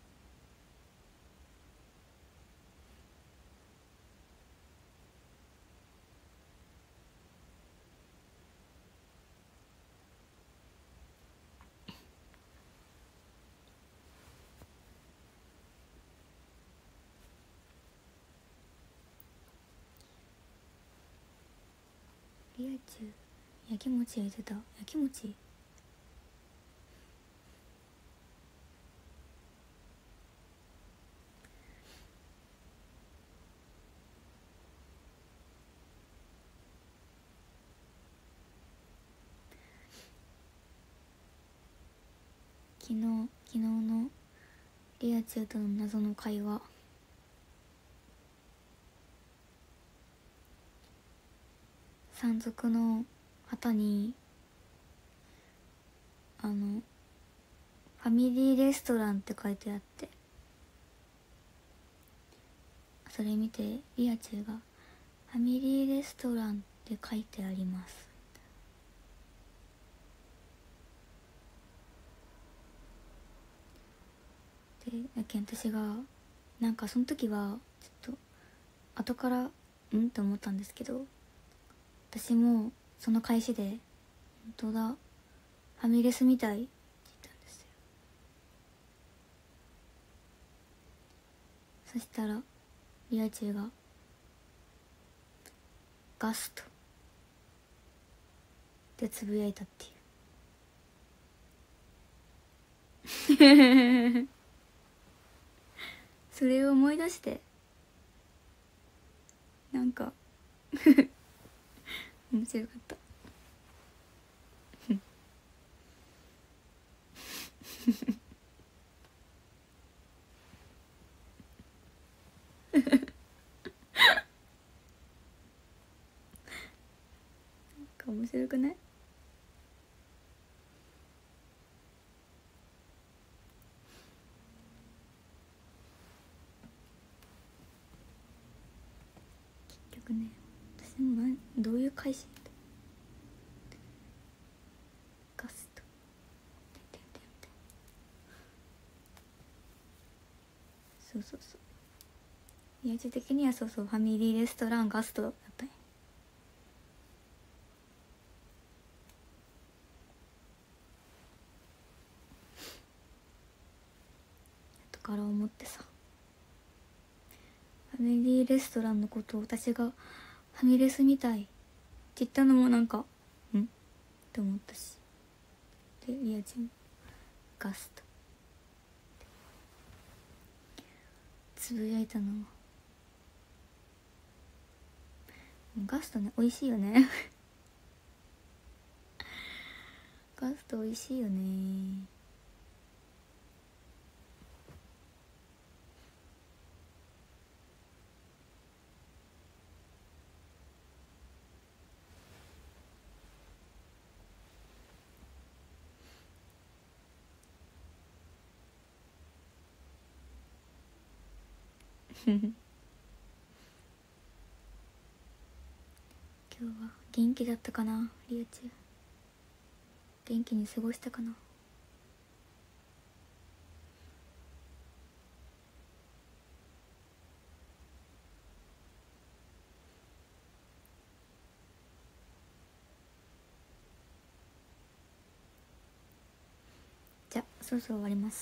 リア充焼き餅入れてた。焼き餅昨日のリア充との謎の会話、山賊の旗にファミリーレストランって書いてあって、それ見てリア充が「ファミリーレストランって書いてあります」で、やけん私がなんかその時はちょっと後からって思ったんですけど、私もその返しで「本当だ、ファミレスみたい」って言ったんですよ。そしたらリア充が「ガスト」ってつぶやいたっていうそれを思い出して、なんか面白かったか面白くない？結局ね、私もどういう会社ガストそうそうそう、いや自的にはそうそう、ファミリーレストランガストだったんや。だから思ってさ、ファミリーレストランのことを私がファミレスみたいって言ったのもなんかんって思ったし、でリアちゃんガストつぶやいたの。ガストね、美味しいよねガスト美味しいよね。今日は元気だったかな、リアちゃん。元気に過ごしたかな。じゃあそろそろ終わります。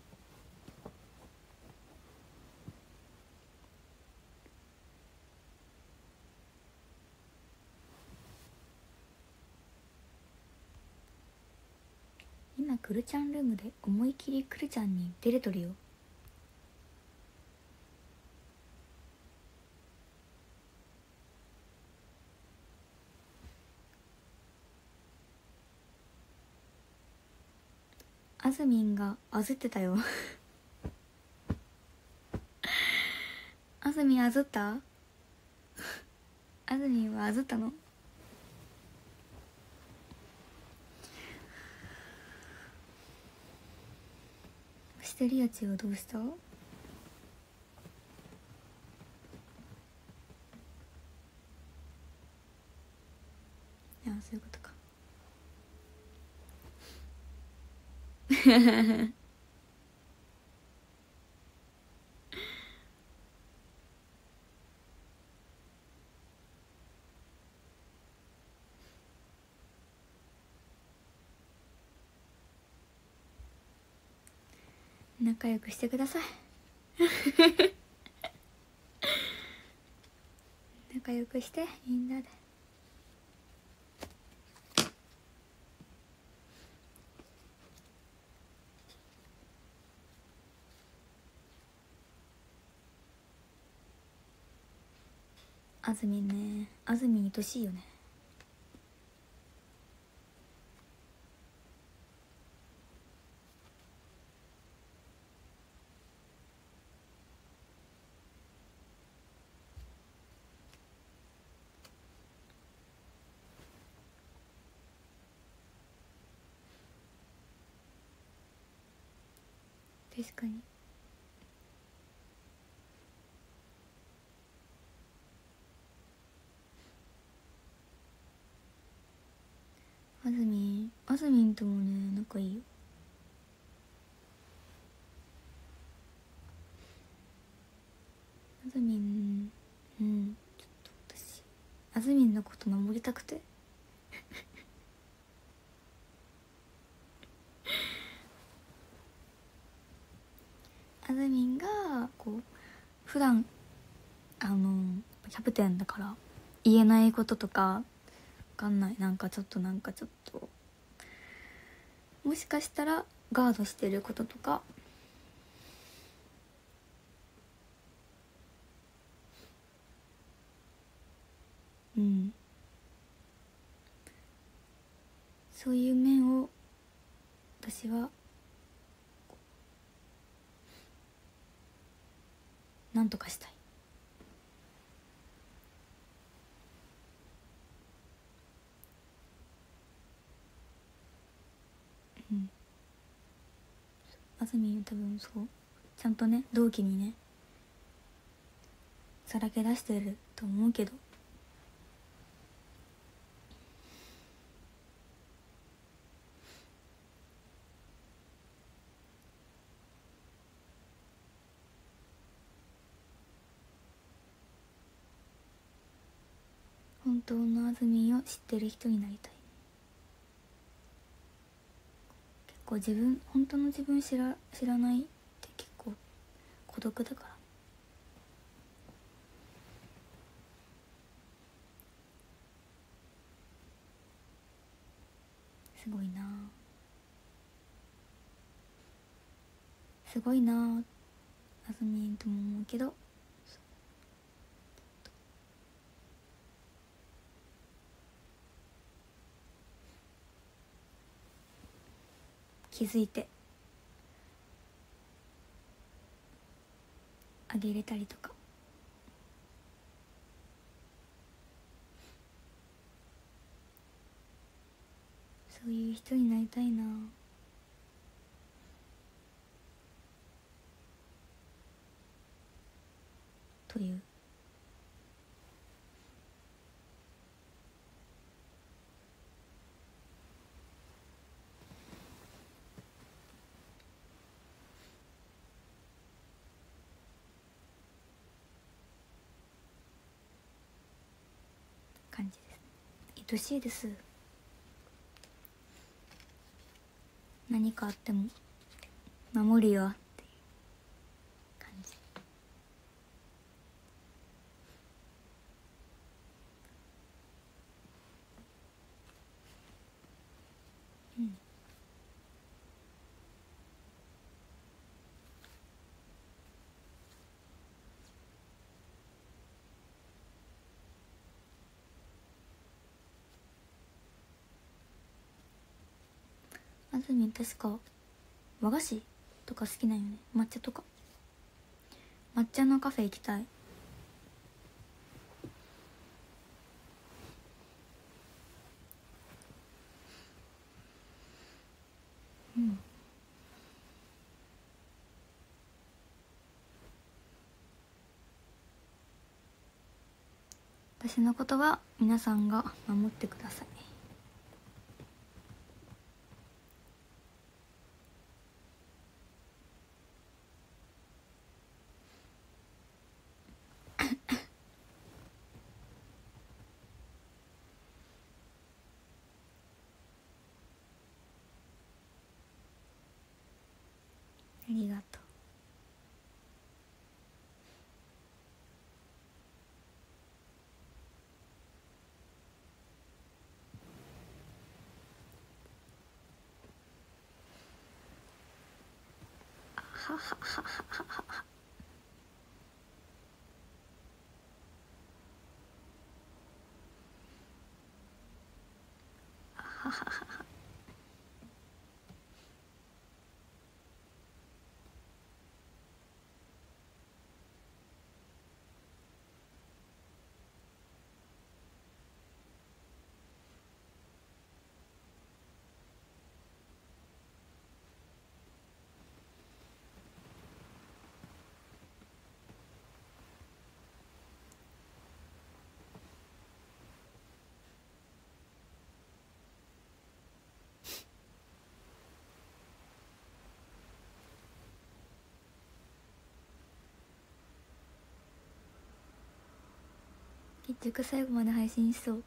今くるちゃんルームで思い切りくるちゃんに出れとるよ。あずみんがあずってたよあずみんあずったあずみんはあずったの？そしてリアチはどうした？いや、そういうことか仲良くしてください仲良くしてみんなで。あずみんね、あずみん愛しいよね。確かに。あずみんともね仲いいよ。あずみん、ちょっと私あずみんのこと守りたくてあずみんがこう普段キャプテンだから言えないこととかわかんない、なんかちょっともしかしたらガードしてることとかそういう面を私はなんとかしたい。 うんあずみん多分そうちゃんとね同期にねさらけ出してると思うけど、本当のあずみんを知ってる人になりたい。結構本当の自分知らないって結構孤独だから。すごいなすごいなあずみんとも思うけど、気づいてあげれたりとか、そういう人になりたいなという感じですね。愛しいです。何かあっても守るよっていう感じ。うんあずみん確か和菓子とか好きなんよね。抹茶とか抹茶のカフェ行きたい。うん私のことは皆さんが守ってください。ありがとう。ははははははははは。結局最後まで配信しそう。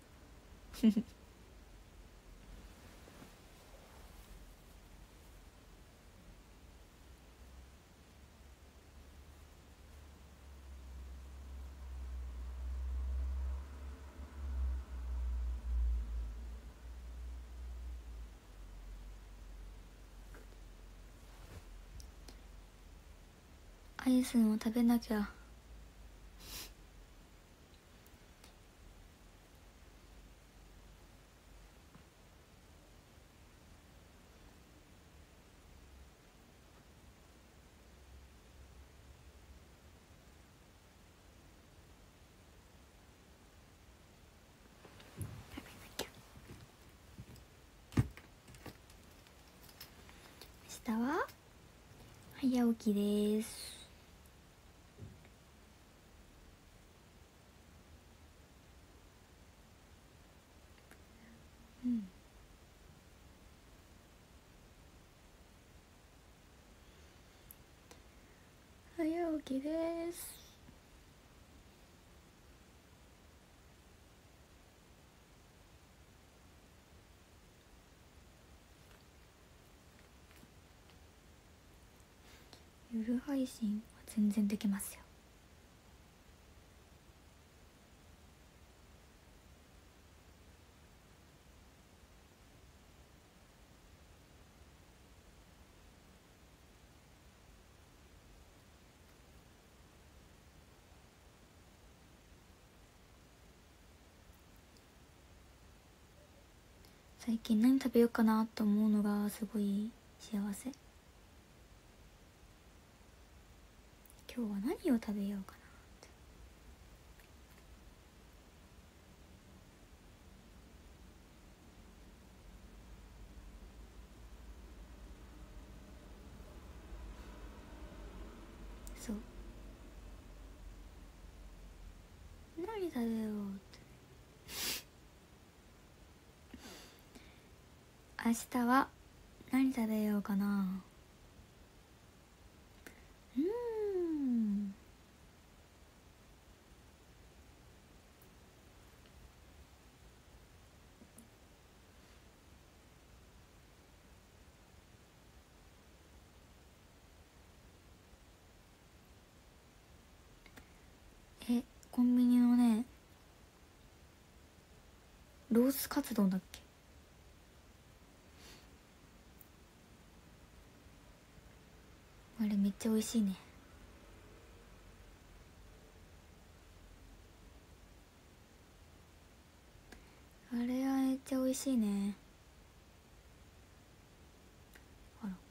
アイスも食べなきゃ。食べなきゃ。 明日は早起きです。早起きです。夜配信は全然できますよ。最近何食べようかなと思うのがすごい幸せ。今日は何を食べようかなって。そう、何食べようって。明日は何食べようかな。コンビニのね、ロースカツ丼だっけ、あれめっちゃ美味しいね。あれはめっちゃ美味しいね。あら、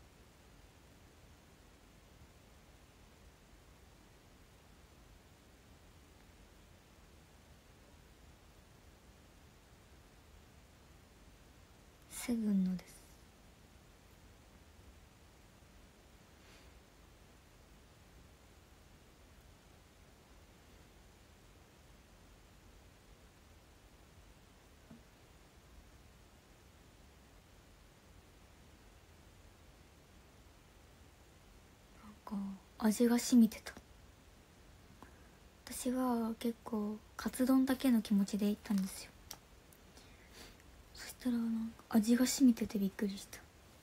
セブンのです。なんか味が染みてた。私は結構カツ丼だけの気持ちで行ったんですよ。そしたらなんか味が染みててびっくりした。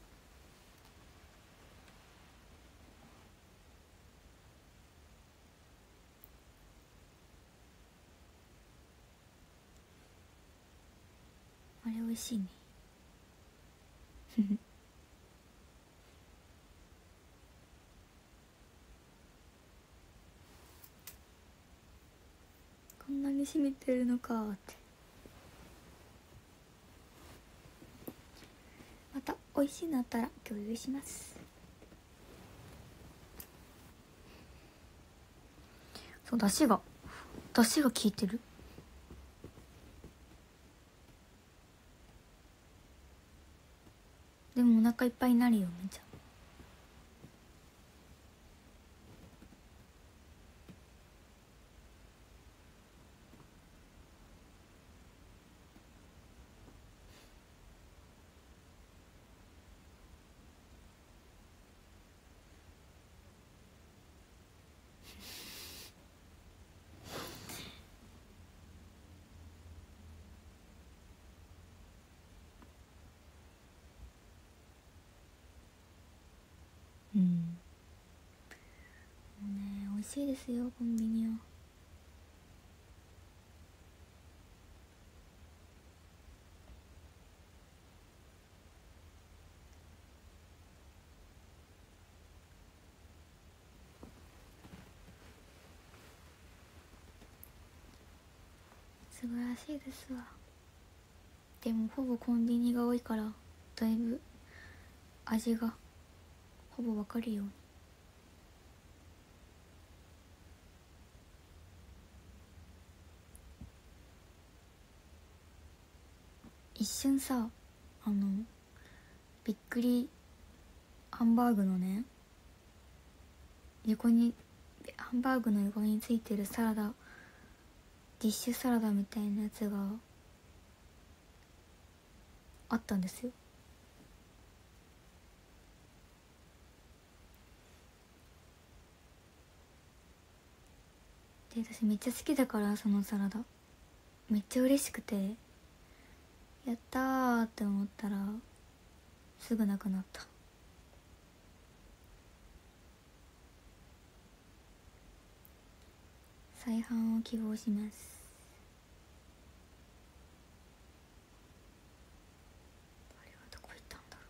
あれ美味しいね。こんなに染みてるのかって。また美味しいのあったら共有します。そう、出汁が効いてる。でもお腹いっぱいになるよ、めっちゃ。うん、もうね、美味しいですよ、コンビニは。素晴らしいですわ。でもほぼコンビニが多いからだいぶ味がほぼわかるように。一瞬さ、びっくりハンバーグのね横にハンバーグの横についてるサラダ、ディッシュサラダみたいなやつがあったんですよ。で私めっちゃ好きだから、そのサラダめっちゃ嬉しくて、やったーって思ったらすぐなくなった。再販を希望します。あれはどこ行ったんだろ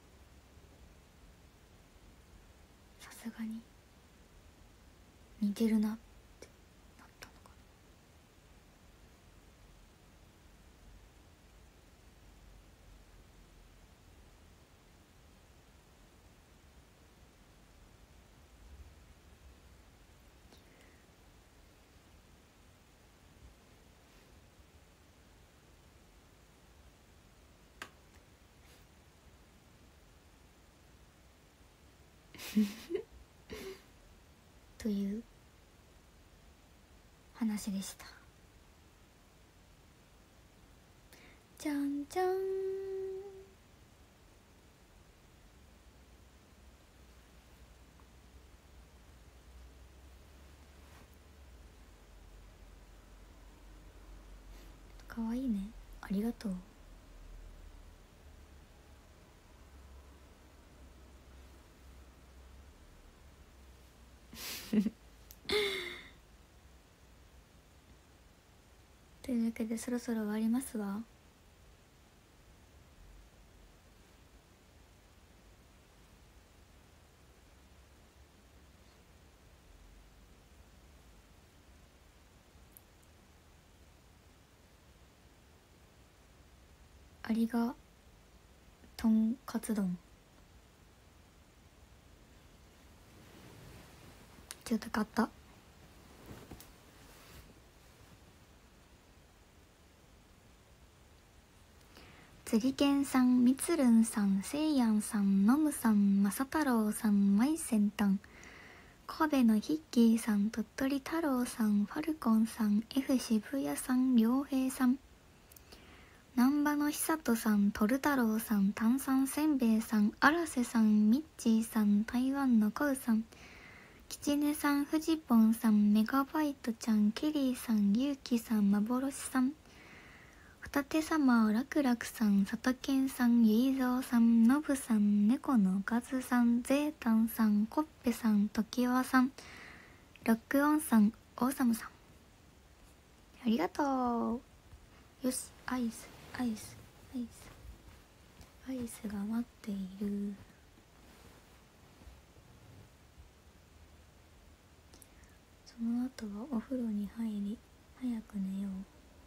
う。さすがに似てるなってなったのかという話でした。じゃんじゃん。かわいいね、ありがとう。というわけでそろそろ終わりますわ。ありがとんかつ丼ちょっと買った。釣りけんさん、みつるんさん、せいやんさん、のむさん、まさ太郎さん、まいせんたん、神戸のヒッキーさん、鳥取太郎さん、ファルコンさん、F 渋谷さん、りょうへいさん、難波のひさとさん、トル太郎さん、炭酸せんべいさん、荒瀬さん、ミッチーさん、台湾のコウさん、きちねさん、フジポンさん、メガバイトちゃん、ケリーさん、ゆうきさん、幻さん、ふたてさま、らくらくさん、さとけんさん、ゆいぞうさん、のぶさん、ねこのおかずさん、ぜーたんさん、こっぺさん、ときわさん、ロックオンさん、オーサムさん、ありがとう。よし、アイスアイスアイスアイスが待っている。その後はお風呂に入り早く寝よう。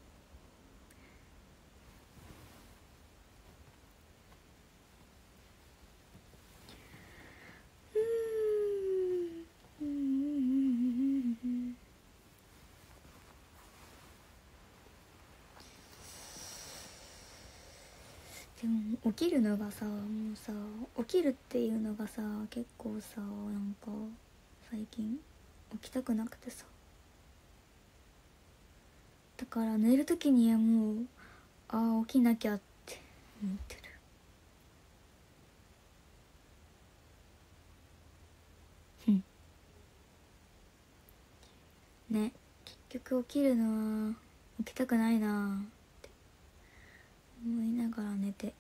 でも起きるのがさ、もうさ、起きるっていうのがさ結構さ、なんか最近起きたくなくてさ、だから寝る時にはもう起きなきゃって思ってる。ね、結局起きるのは起きたくないなって思いながら寝て、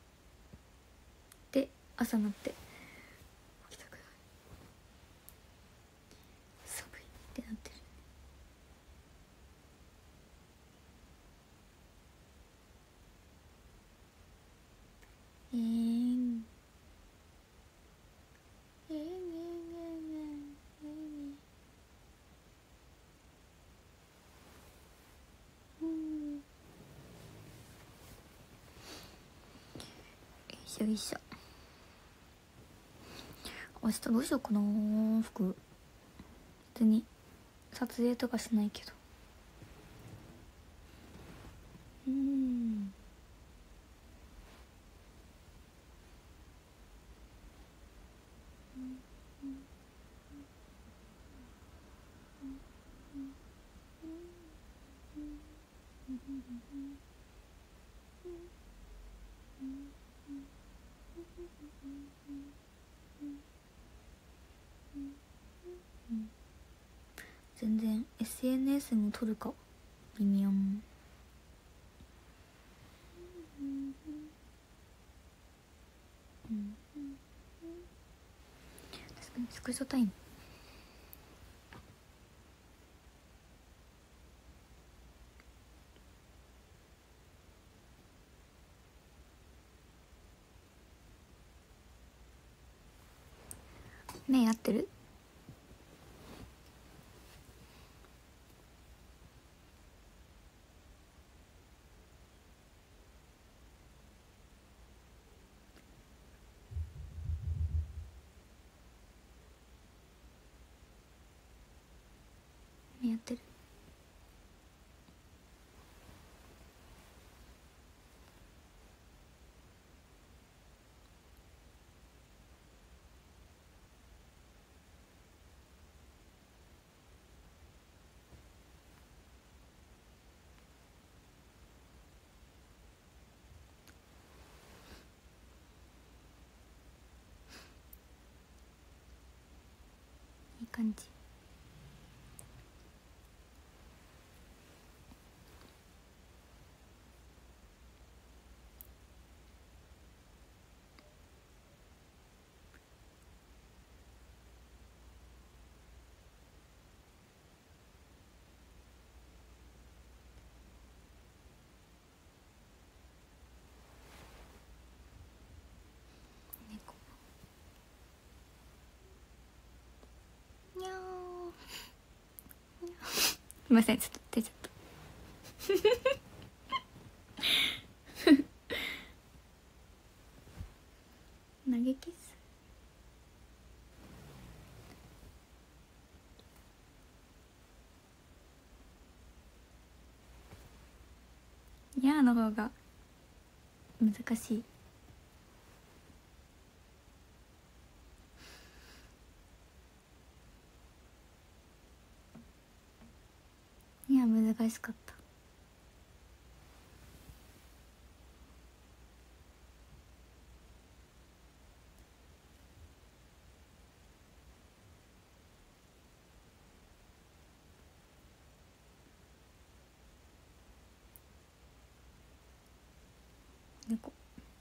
で朝になって起きたくない、寒いってなってる。えーえーえーえーえーえーうんよいしょよいしょ。明日どうしようかな、服。別に撮影とかしないけど。 全然 SNS も撮るか微妙。確かにスクショタイム。目合ってる？目合ってる？いい感じ。猫にゃーにゃー。すいません、ちょっと出ちゃった。投げキス。にゃーの方が難しい。にゃー難しかった。猫。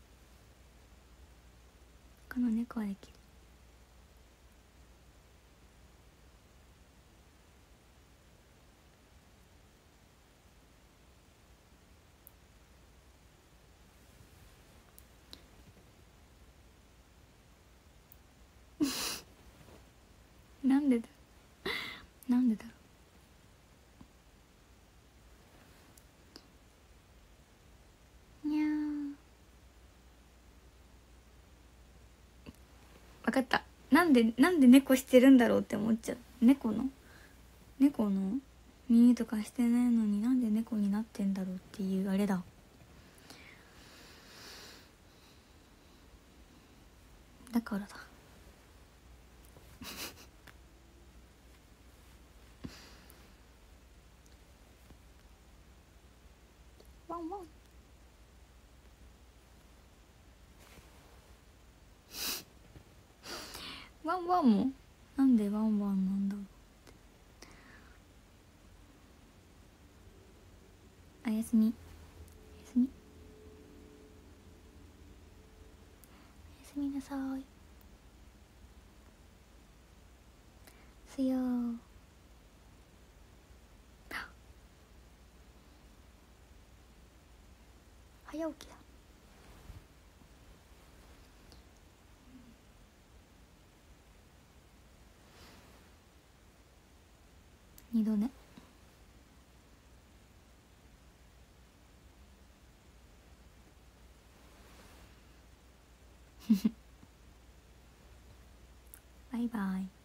他の猫はできる。なんでだなんでだろう。にゃー。分かった。なんで猫してるんだろうって思っちゃう。猫の耳とかしてないのになんで猫になってんだろうっていうあれだ。だからだ。ワンワン。ワンワンもなんでワンワンなんだろう。おやすみ。おやすみ。おやすみなさい。すよー。早起きだ。二度寝。バイバイ。